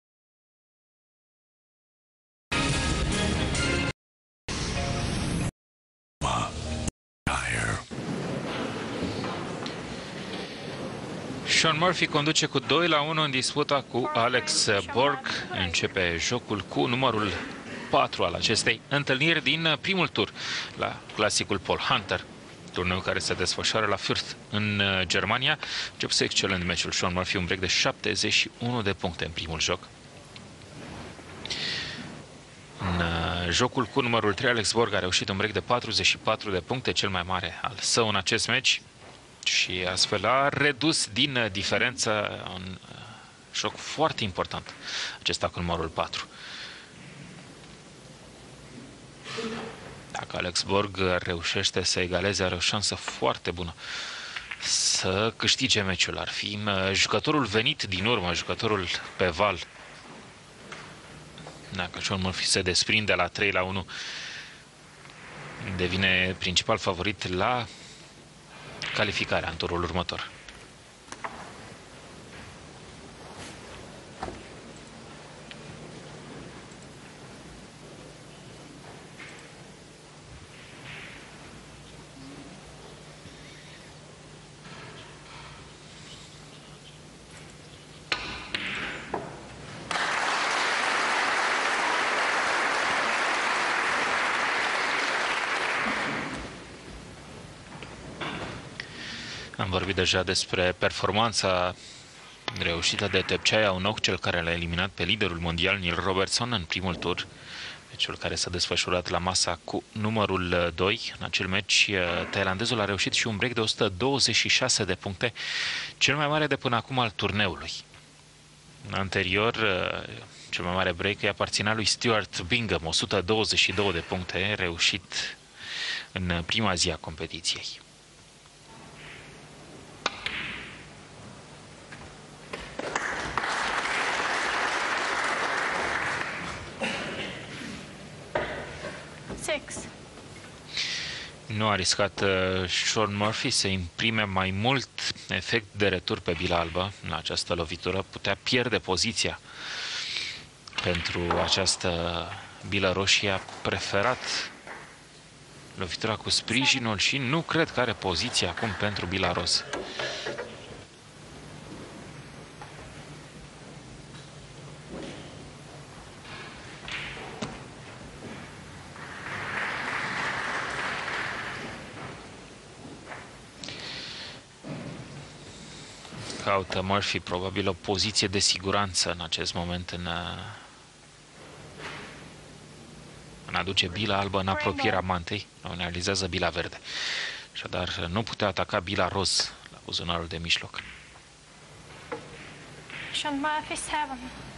Sean Murphy conduce cu 2-1 în disputa cu Alex Borg. Începe jocul cu numărul 4 al acestei întâlniri din primul tur la clasicul Paul Hunter, turneu care se desfășoară la Fürth în Germania. Începuse excelent meciul Sean Murphy, un break de 71 de puncte în primul joc. În jocul cu numărul 3, Alex Borg a reușit un break de 44 de puncte, cel mai mare al său în acest meci, și astfel a redus din diferență un joc foarte important, acesta cu numărul 4. Dacă Alex Borg reușește să egaleze, are o șansă foarte bună să câștige meciul. Ar fi jucătorul venit din urmă, jucătorul pe val. Dacă Sean Murphy se desprinde la 3-1, devine principal favorit la calificarea în turul următor. Am vorbit deja despre performanța reușită de Tepceaia-Unoc, cel care l-a eliminat pe liderul mondial Neil Robertson în primul tur. Meciul care s-a desfășurat la masa cu numărul 2. În acel meci, tailandezul a reușit și un break de 126 de puncte, cel mai mare de până acum al turneului. Anterior, cel mai mare break îi aparținea lui Stuart Bingham, 122 de puncte, reușit în prima zi a competiției. Nu a riscat Sean Murphy să imprime mai mult efect de retur pe bila albă în această lovitură. Putea pierde poziția pentru această bilă roșie. A preferat lovitura cu sprijinul și nu cred că are poziție acum pentru bila roz. Caută Murphy probabil o poziție de siguranță în acest moment aduce bila albă în apropierea mantei, analizează bila verde. Așadar, nu putea ataca bila roz la buzunarul de mijloc. Sean Murphy 7.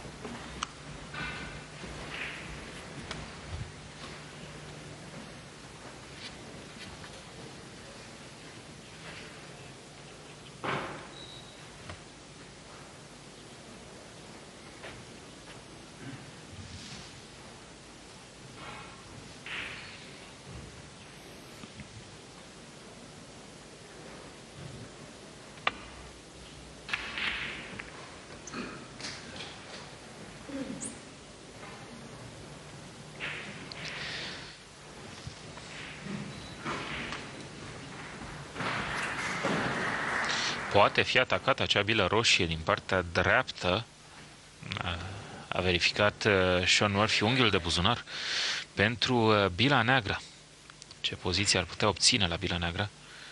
Poate fi atacată acea bilă roșie din partea dreaptă. A verificat Sean Murphy unghiul de buzunar pentru bila neagră. Ce poziție ar putea obține la bila neagră?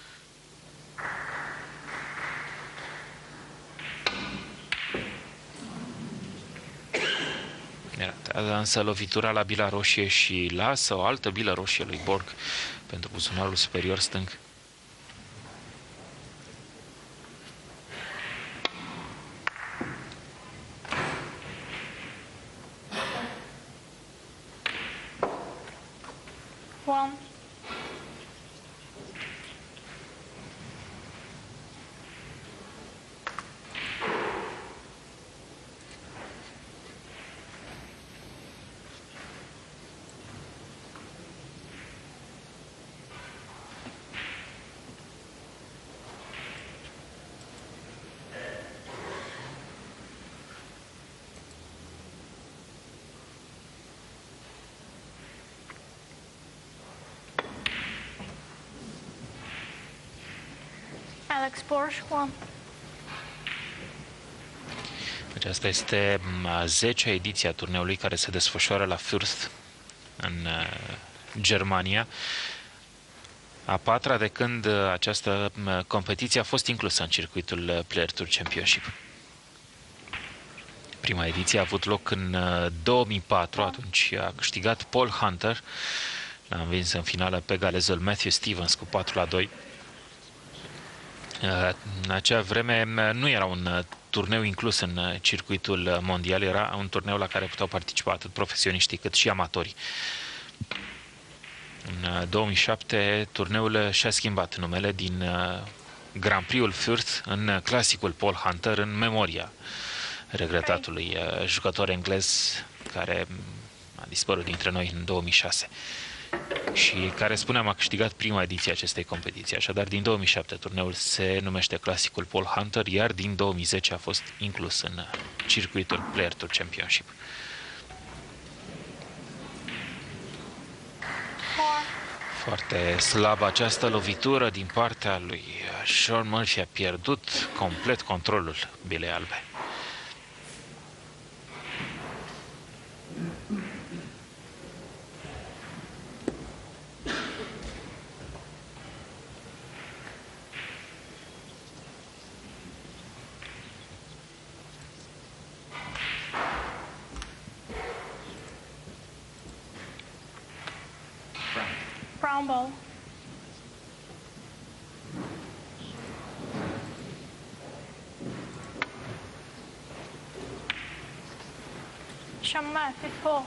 Însă lovitura la bila roșie și lasă o altă bilă roșie lui Borg pentru buzunarul superior stâng. Alex Borg 1. Aceasta este a 10-a ediție a turneului care se desfășoară la Fürth, în Germania. A 4-a de când această competiție a fost inclusă în circuitul Player Tour Championship. Prima ediție a avut loc în 2004, atunci a câștigat Paul Hunter. L-a învins în finală pe galezul Matthew Stevens cu 4-2. În acea vreme nu era un turneu inclus în circuitul mondial, era un turneu la care puteau participa atât profesioniștii cât și amatorii. În 2007 turneul și-a schimbat numele din Grand Prix-ul Fürth în clasicul Paul Hunter, în memoria regretatului jucător englez care a dispărut dintre noi în 2006 și care, spuneam, a câștigat prima ediție a acestei competiții. Așadar, din 2007 turneul se numește clasicul Paul Hunter, iar din 2010 a fost inclus în circuitul Player Tour Championship. Foarte slabă această lovitură din partea lui Sean Murphy, a pierdut complet controlul bilei albe. Brown ball. Sean Murphy 4.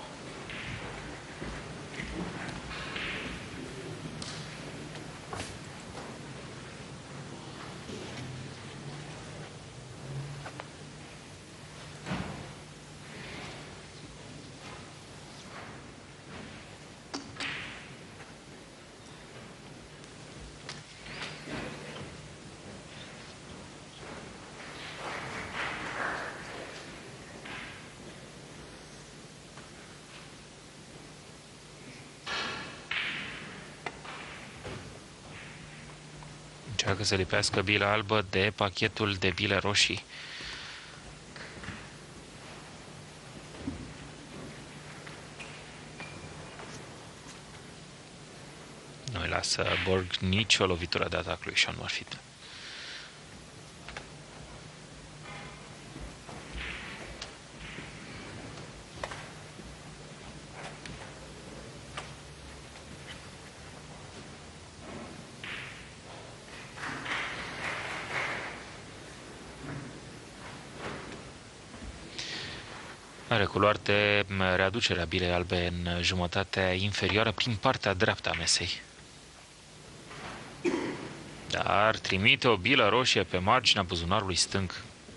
Încearcă să lipească bila albă de pachetul de bile roșii. Nu-i lasă Borg nicio lovitură de atac lui Sean Murphy. Are culoar de readucere a bilei albe în jumătatea inferioară prin partea dreaptă a mesei. Dar trimite o bilă roșie pe marginea buzunarului stâng.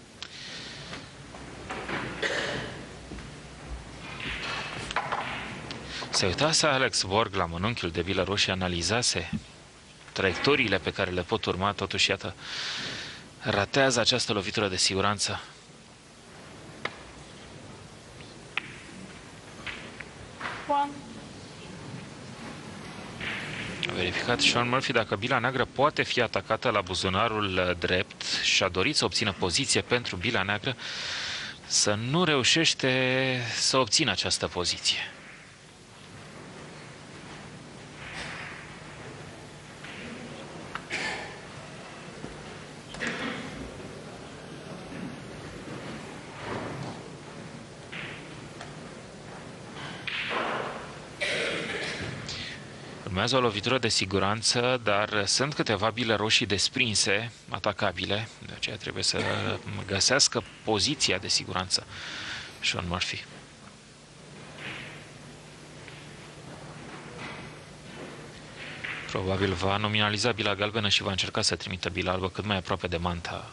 Se uitase Alex Borg la mănunchiul de bilă roșie, analizase traiectoriile pe care le pot urma, totuși, iată, ratează această lovitură de siguranță. A verificat Sean Murphy dacă bila neagră poate fi atacată la buzunarul drept și a dorit să obțină poziție pentru bila neagră, să nu reușește să obțină această poziție. Urmează o lovitură de siguranță, dar sunt câteva bile roșii desprinse, atacabile, de aceea trebuie să găsească poziția de siguranță Sean Murphy. Probabil va nominaliza bila galbenă și va încerca să trimită bila albă cât mai aproape de manta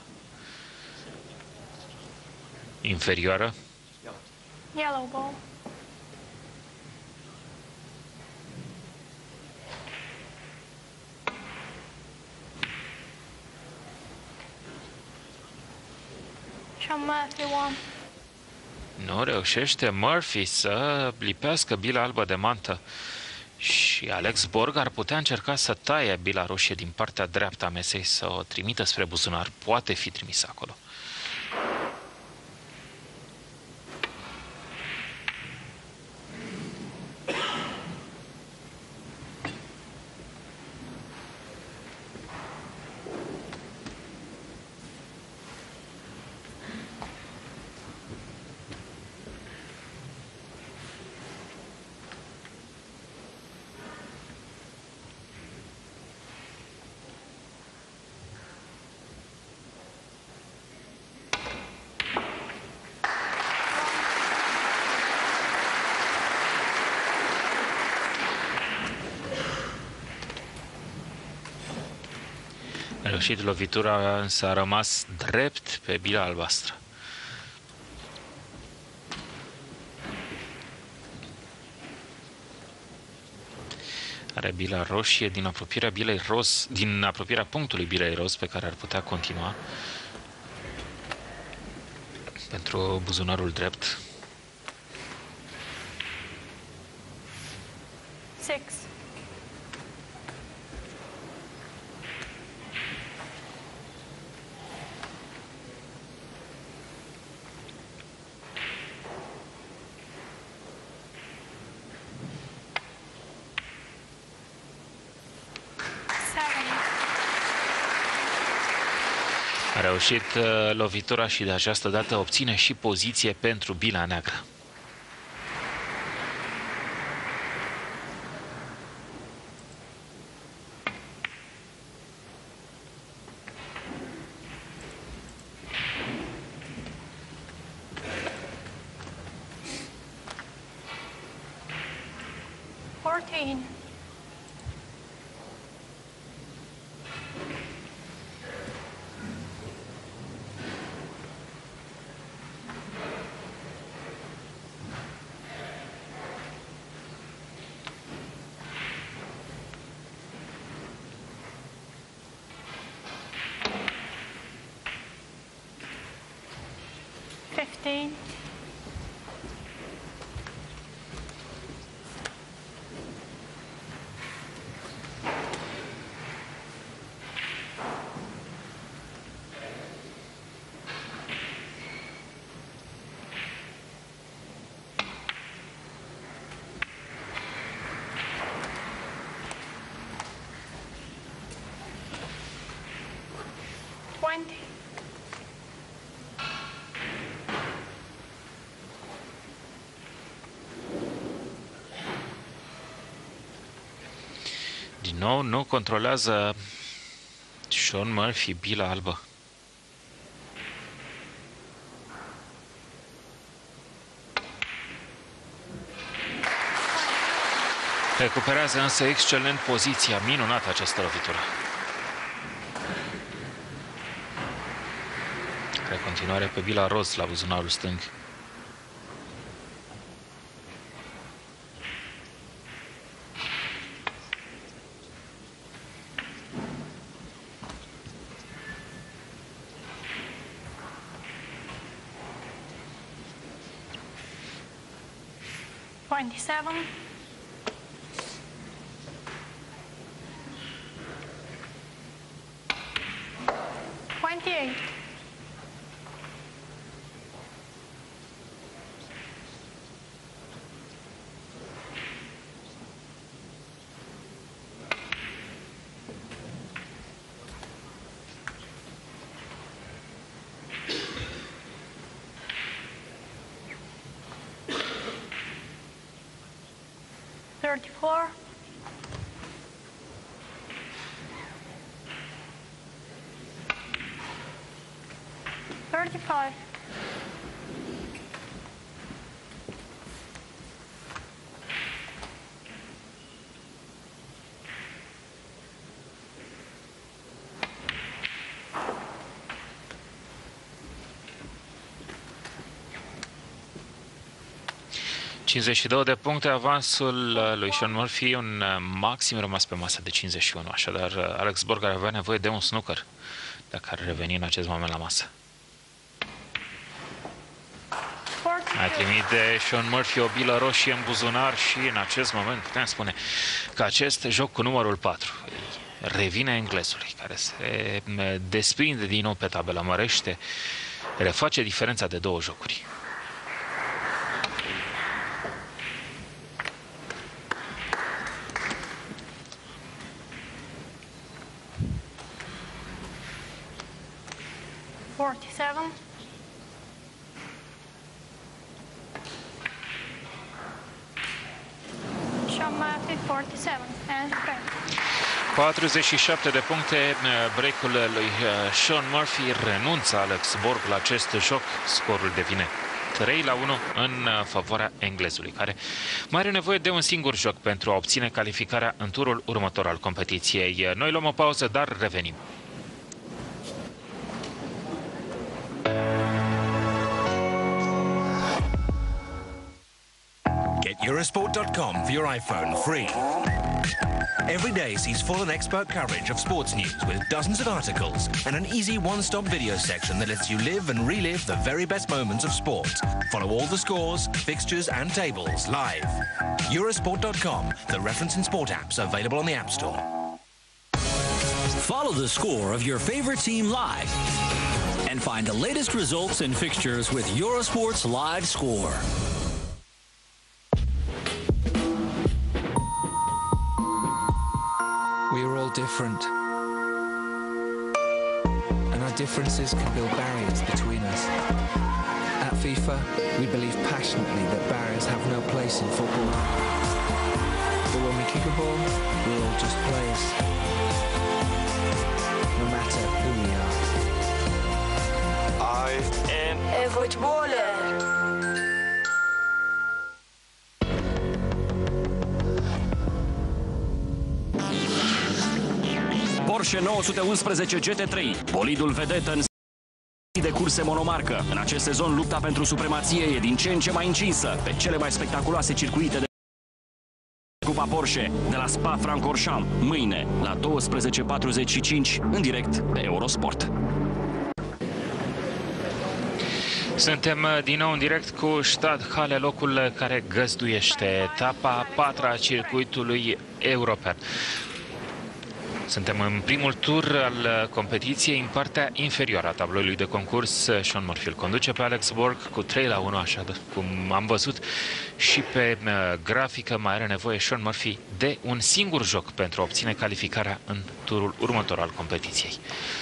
inferioară. Yellow ball. Sean Murphy won. Nu reușește Murphy să lipească bila albă de mantă și Alex Borg ar putea încerca să taie bila roșie din partea dreaptă a mesei, să o trimită spre buzunar. Poate fi trimis acolo. A reușit lovitura, însă a rămas drept pe bila albastră. Are bila roșie din apropierea bilei roz, din apropierea punctului bilei roz, pe care ar putea continua pentru buzunarul drept. 6. A reușit lovitura și de această dată obține și poziție pentru bila neagră. Din nou, nu controlează Sean Murphy bila albă. Recuperează însă excelent poziția, minunată această lovitură. Are continuare pe bila roz la buzunarul stâng. Twenty-seven. 28. Thirty-four. 35. ...52 de puncte, avansul lui Sean Murphy, un maxim rămas pe masă de 51. Așadar, Alex Borg ar avea nevoie de un snooker dacă ar reveni în acest moment la masă. Mai trimite Sean Murphy o bilă roșie în buzunar și în acest moment putem spune că acest joc cu numărul 4 revine englezului, care se desprinde din nou pe tabelă, mărește, reface diferența de 2 jocuri. Sean Murphy, 47, and break. 47 de puncte, break-ul lui Sean Murphy, renunță Alex Borg la acest joc, scorul devine 3-1 în favoarea englezului, care mai are nevoie de un singur joc pentru a obține calificarea în turul următor al competiției. Noi luăm o pauză, dar revenim. Get Eurosport.com for your iPhone free. Every day sees full and expert coverage of sports news with dozens of articles and an easy one-stop video section that lets you live and relive the very best moments of sport. Follow all the scores, fixtures and tables live. Eurosport.com, the reference and sport apps available on the App Store. Follow the score of your favorite team live and find the latest results and fixtures with Eurosport's Live Score. We are all different, and our differences can build barriers between us. At FIFA, we believe passionately that barriers have no place in football. But when we kick a ball, we're all just players, no matter who we are. I am a footballer. Porsche 911 GT3, bolidul vedetă în de curse monomarcă. În acest sezon, lupta pentru supremație e din ce în ce mai încinsă pe cele mai spectaculoase circuite de Cupa Porsche de la Spa-Francorchamps, mâine la 12:45 în direct pe Eurosport. Suntem din nou în direct cu Stadthalle, locul care găzduiește etapa 4-a a circuitului european. Suntem în primul tur al competiției, în partea inferioară a tabloului de concurs. Sean Murphy îl conduce pe Alex Borg cu 3-1, așa cum am văzut și pe grafică. Mai are nevoie Sean Murphy de un singur joc pentru a obține calificarea în turul următor al competiției.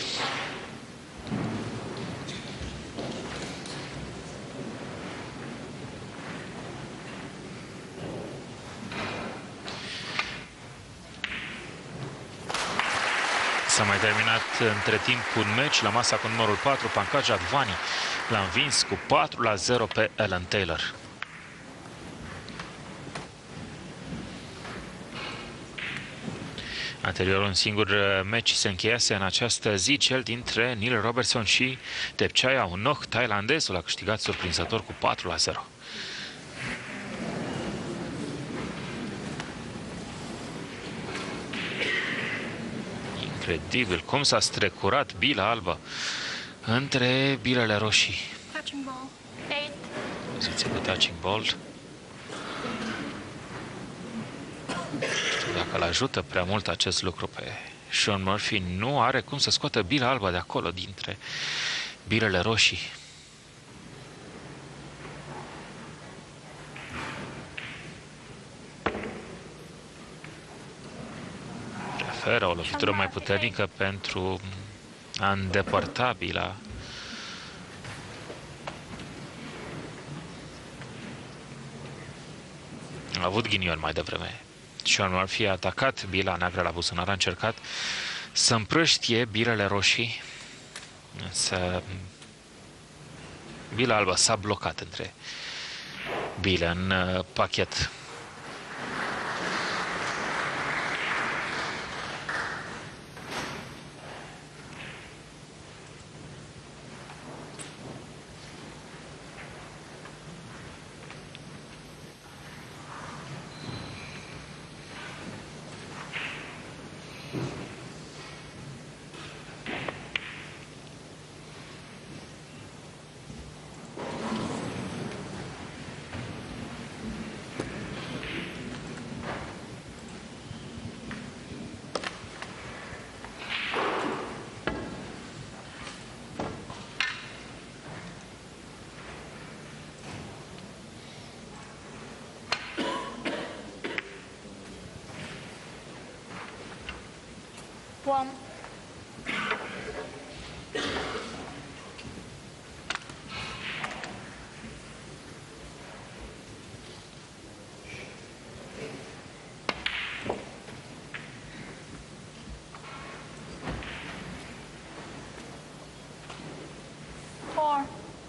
S-a mai terminat între timp un meci la masa cu numărul 4. Pankaj Advani l-a învins cu 4-0 pe Alan Taylor. Anterior, un singur meci se încheiase în această zi, cel dintre Neil Robertson și Thepchai Aunoch. Thailandezul a câștigat surprinzător cu 4-0. Incredibil cum s-a strecurat bila albă între bilele roșii. Touching ball. 8. Poziție de touching ball. Dacă îl ajută prea mult acest lucru pe Sean Murphy, nu are cum să scoată bila albă de acolo, dintre bilele roșii. Preferă o lovitură mai puternică pentru a îndepărta bila. A avut ghinion mai devreme. Sean Murphy a atacat bila neagră la buzunar, a încercat să împrăștie bilele roșii, însă bila albă s-a blocat între bile în pachet. One. Four.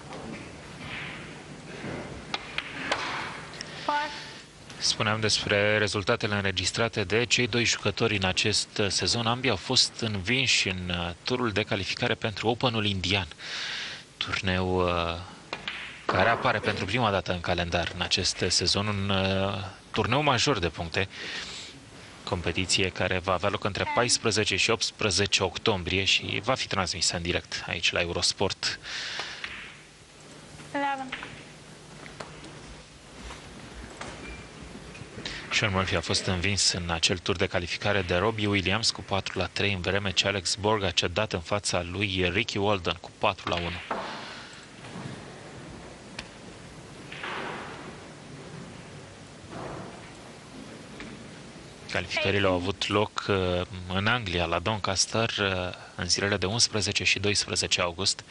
5. Spuneam despre rezultatele înregistrate de cei doi jucători în acest sezon. Ambii au fost învinși în turul de calificare pentru Openul indian. Turneu care apare pentru prima dată în calendar în acest sezon. Un turneu major de puncte. Competiție care va avea loc între 14 și 18 octombrie și va fi transmisă în direct aici la Eurosport. 11. Sean Murphy a fost învins în acel tur de calificare de Robbie Williams cu 4-3, în vreme ce Alex Borg a cedat în fața lui Ricky Walden cu 4-1. Calificările au avut loc în Anglia, la Doncaster, în zilele de 11 și 12 august.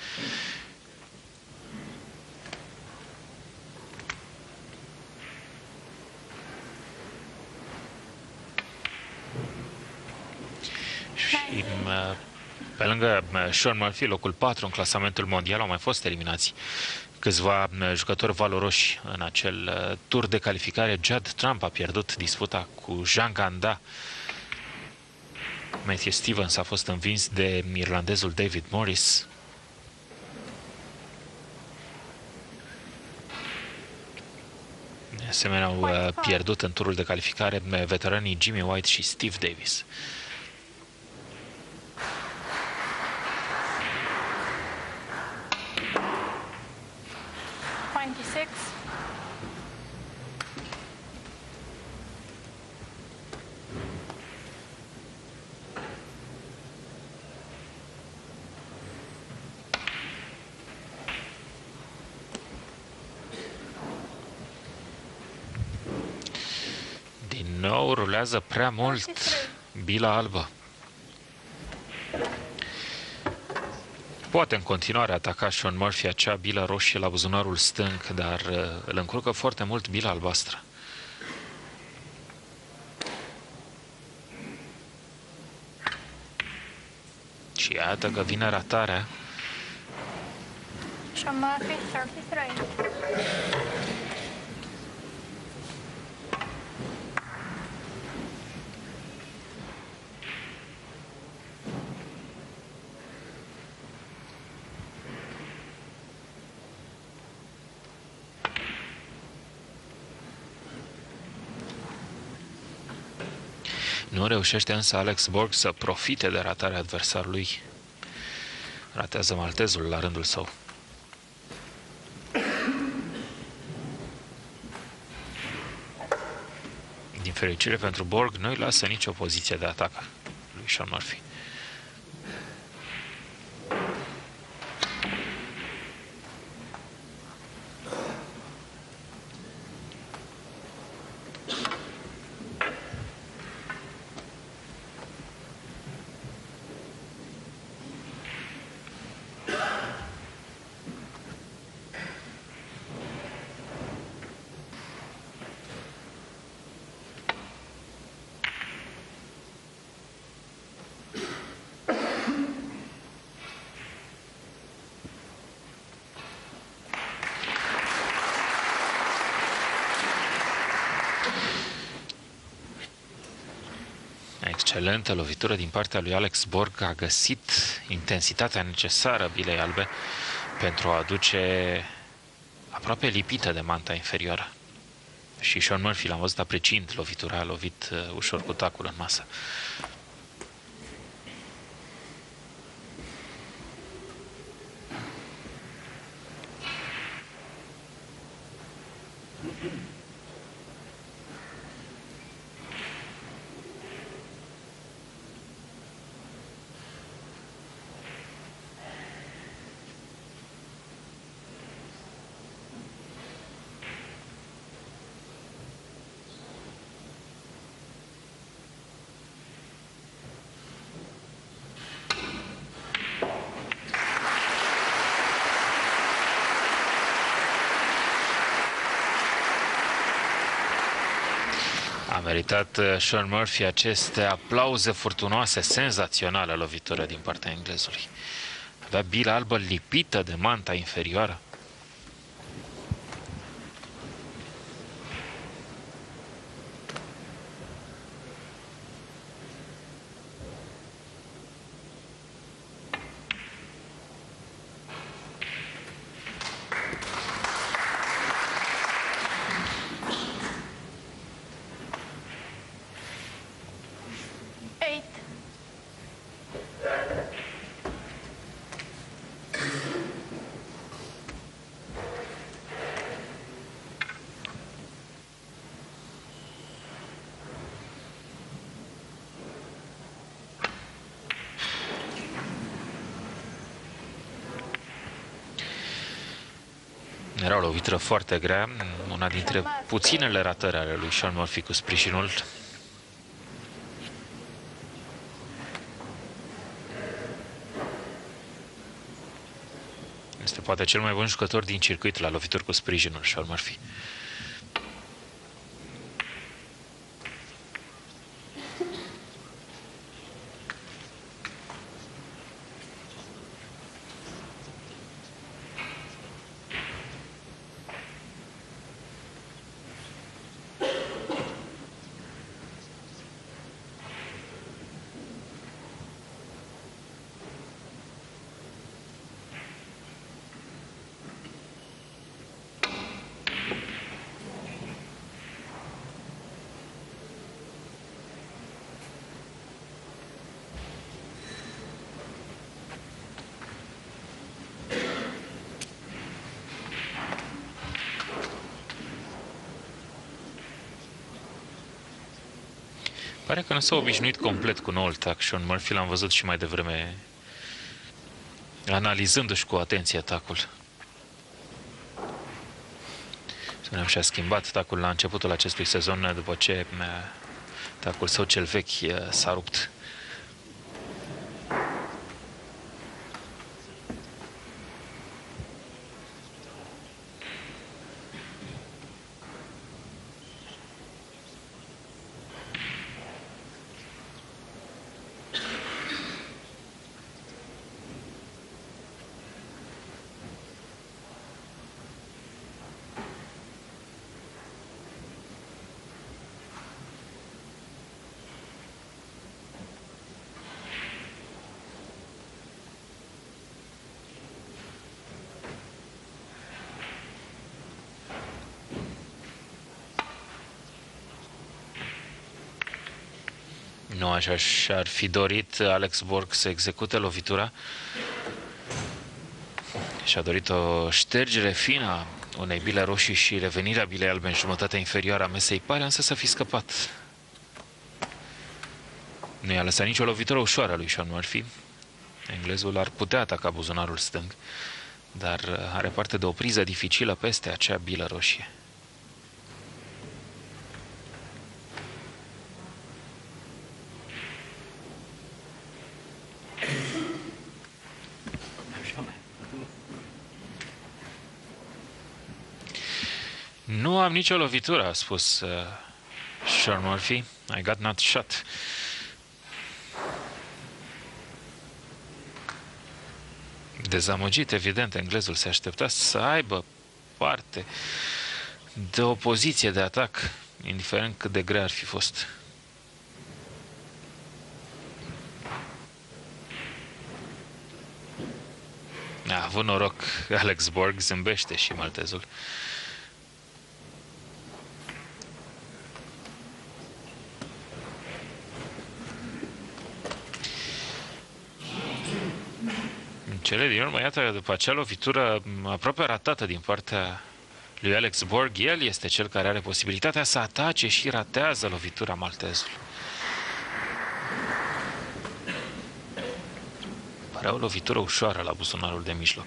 Și pe lângă Sean Murphy, locul 4 în clasamentul mondial, au mai fost eliminați câțiva jucători valoroși în acel tur de calificare. Judd Trump a pierdut disputa cu Jean Ganda. Matthew Stevens a fost învins de irlandezul David Morris. De asemenea, au pierdut în turul de calificare veteranii Jimmy White și Steve Davis. Din nou rulează prea mult bila albă. Poate în continuare ataca Sean Murphy acea bilă roșie la buzunarul stâng, dar îl încurcă foarte mult bila albastră. Și iată că vine ratarea. Sean Murphy, 33. Nu reușește însă Alex Borg să profite de ratarea adversarului. Ratează maltezul la rândul său. Din fericire pentru Borg, nu-i lasă nicio poziție de atac lui Sean Murphy. Excelentă lovitură din partea lui Alex Borg, a găsit intensitatea necesară bilei albe pentru a aduce aproape lipită de manta inferioară. Și Sean Murphy l-am văzut apreciind lovitura, a lovit ușor cu tacul în masă. A meritat Sean Murphy aceste aplauze furtunoase, senzațională lovitură din partea englezului. Avea bila albă lipită de manta inferioară. Era o lovitură foarte grea, una dintre puținele ratări ale lui Sean Murphy cu sprijinul. Este poate cel mai bun jucător din circuit la lovituri cu sprijinul, Sean Murphy. Pare că nu s-a obișnuit complet cu noul tac. Sean Murphy l-am văzut și mai devreme analizându-și cu atenție tacul. Spuneam, și-a schimbat tacul la începutul acestui sezon după ce tacul său cel vechi s-a rupt. Nu așa și-ar fi dorit Alex Borg să execute lovitura. Și-a dorit o ștergere fină a unei bile roșii și revenirea bilei albe în jumătatea inferioară a mesei. Pare însă să fi scăpat. Nu i-a lăsat nicio lovitură ușoară lui Sean Murphy. Englezul ar putea ataca buzunarul stâng, dar are parte de o priză dificilă peste acea bilă roșie. Nu am nicio lovitură, a spus Sean Murphy. I got not shot. Dezamăgit, evident, englezul se aștepta să aibă parte de o poziție de atac, indiferent cât de grea ar fi fost. A avut noroc Alex Borg, zâmbește și maltezul. Cele din urmă, iată, după acea lovitură aproape ratată din partea lui Alex Borg, el este cel care are posibilitatea să atace și ratează lovitura maltezului. Pare o lovitură ușoară la buzunarul de mijloc.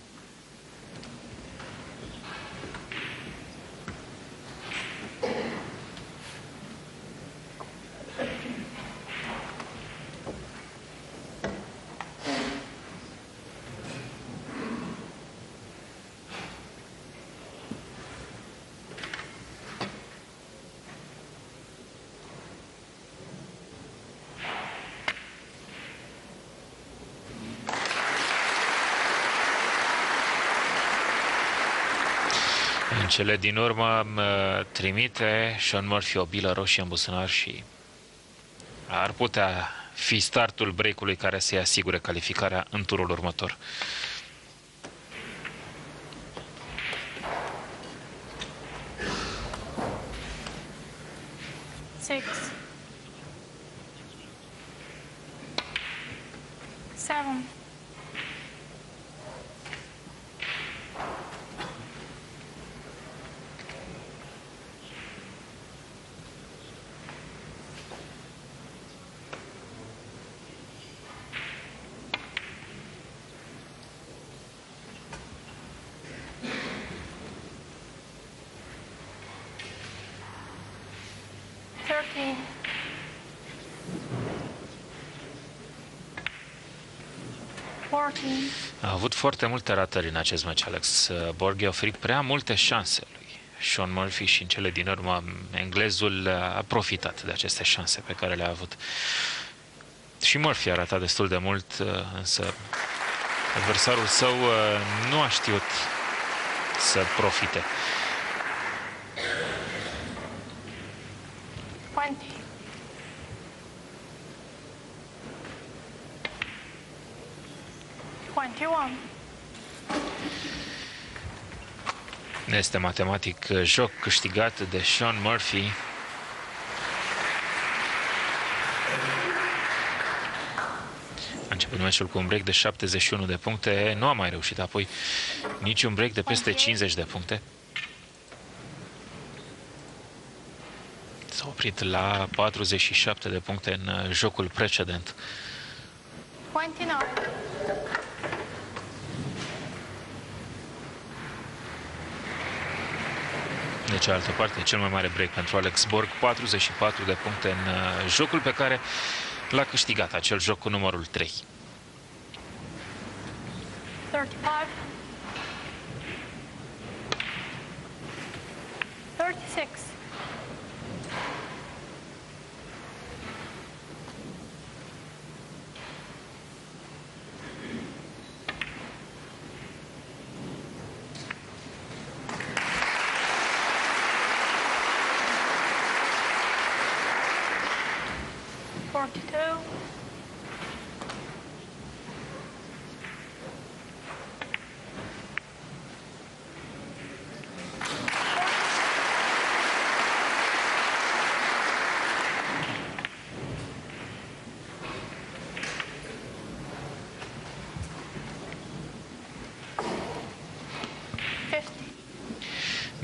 În cele din urmă trimite Sean Murphy o bilă roșie în buzunar și ar putea fi startul break-ului care să-i asigure calificarea în turul următor. Six. 7. A avut foarte multe ratări în acest meci Alex Borg, a oferit prea multe șanse lui Sean Murphy și în cele din urmă englezul a profitat de aceste șanse pe care le-a avut. Și Murphy a ratat destul de mult, însă adversarul său nu a știut să profite. 20. Este matematic joc câștigat de Sean Murphy. A început meciul cu un break de 71 de puncte, nu a mai reușit apoi niciun break de peste 50 de puncte. S-a oprit la 47 de puncte în jocul precedent. 29. De cealaltă parte, cel mai mare break pentru Alex Borg, 44 de puncte în jocul pe care l-a câștigat, acel joc cu numărul 3. 35. 36.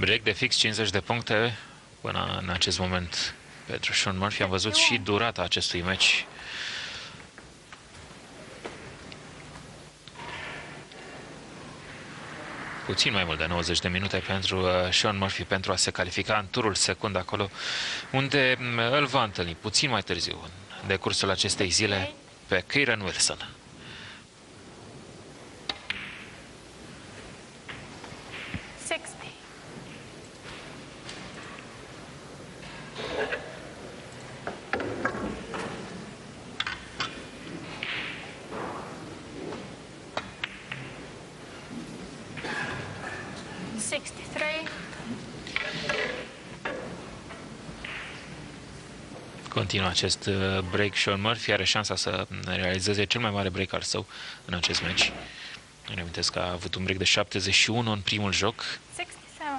Break de fix 50 de puncte până în acest moment pentru Sean Murphy. Am văzut și durata acestui meci. Puțin mai mult de 90 de minute pentru Sean Murphy pentru a se califica în turul secund acolo unde îl va întâlni puțin mai târziu în decursul acestei zile pe Kieran Wilson. Continuă acest break. Sean Murphy are șansa să realizeze cel mai mare break al său în acest meci. Îmi amintesc că a avut un break de 71 în primul joc. 67.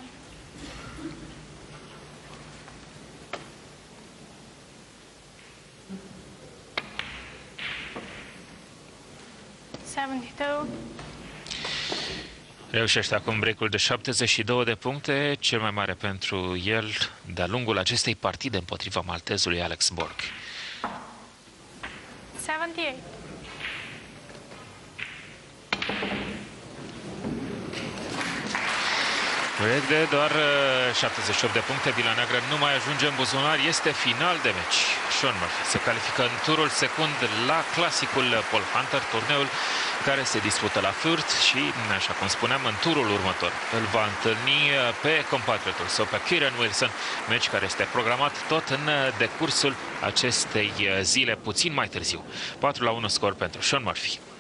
Reușește acum break-ul de 72 de puncte, cel mai mare pentru el de-a lungul acestei partide împotriva maltezului Alex Borg. 78. Break de doar 78 de puncte, bila neagră nu mai ajunge în buzunar, este final de meci. Sean Murphy se califică în turul secund la clasicul Paul Hunter, turneul care se dispută la Fürth și, așa cum spuneam, în turul următor îl va întâlni pe compatriotul său, pe Kieran Wilson, meci care este programat tot în decursul acestei zile, puțin mai târziu. 4-1 scor pentru Sean Murphy.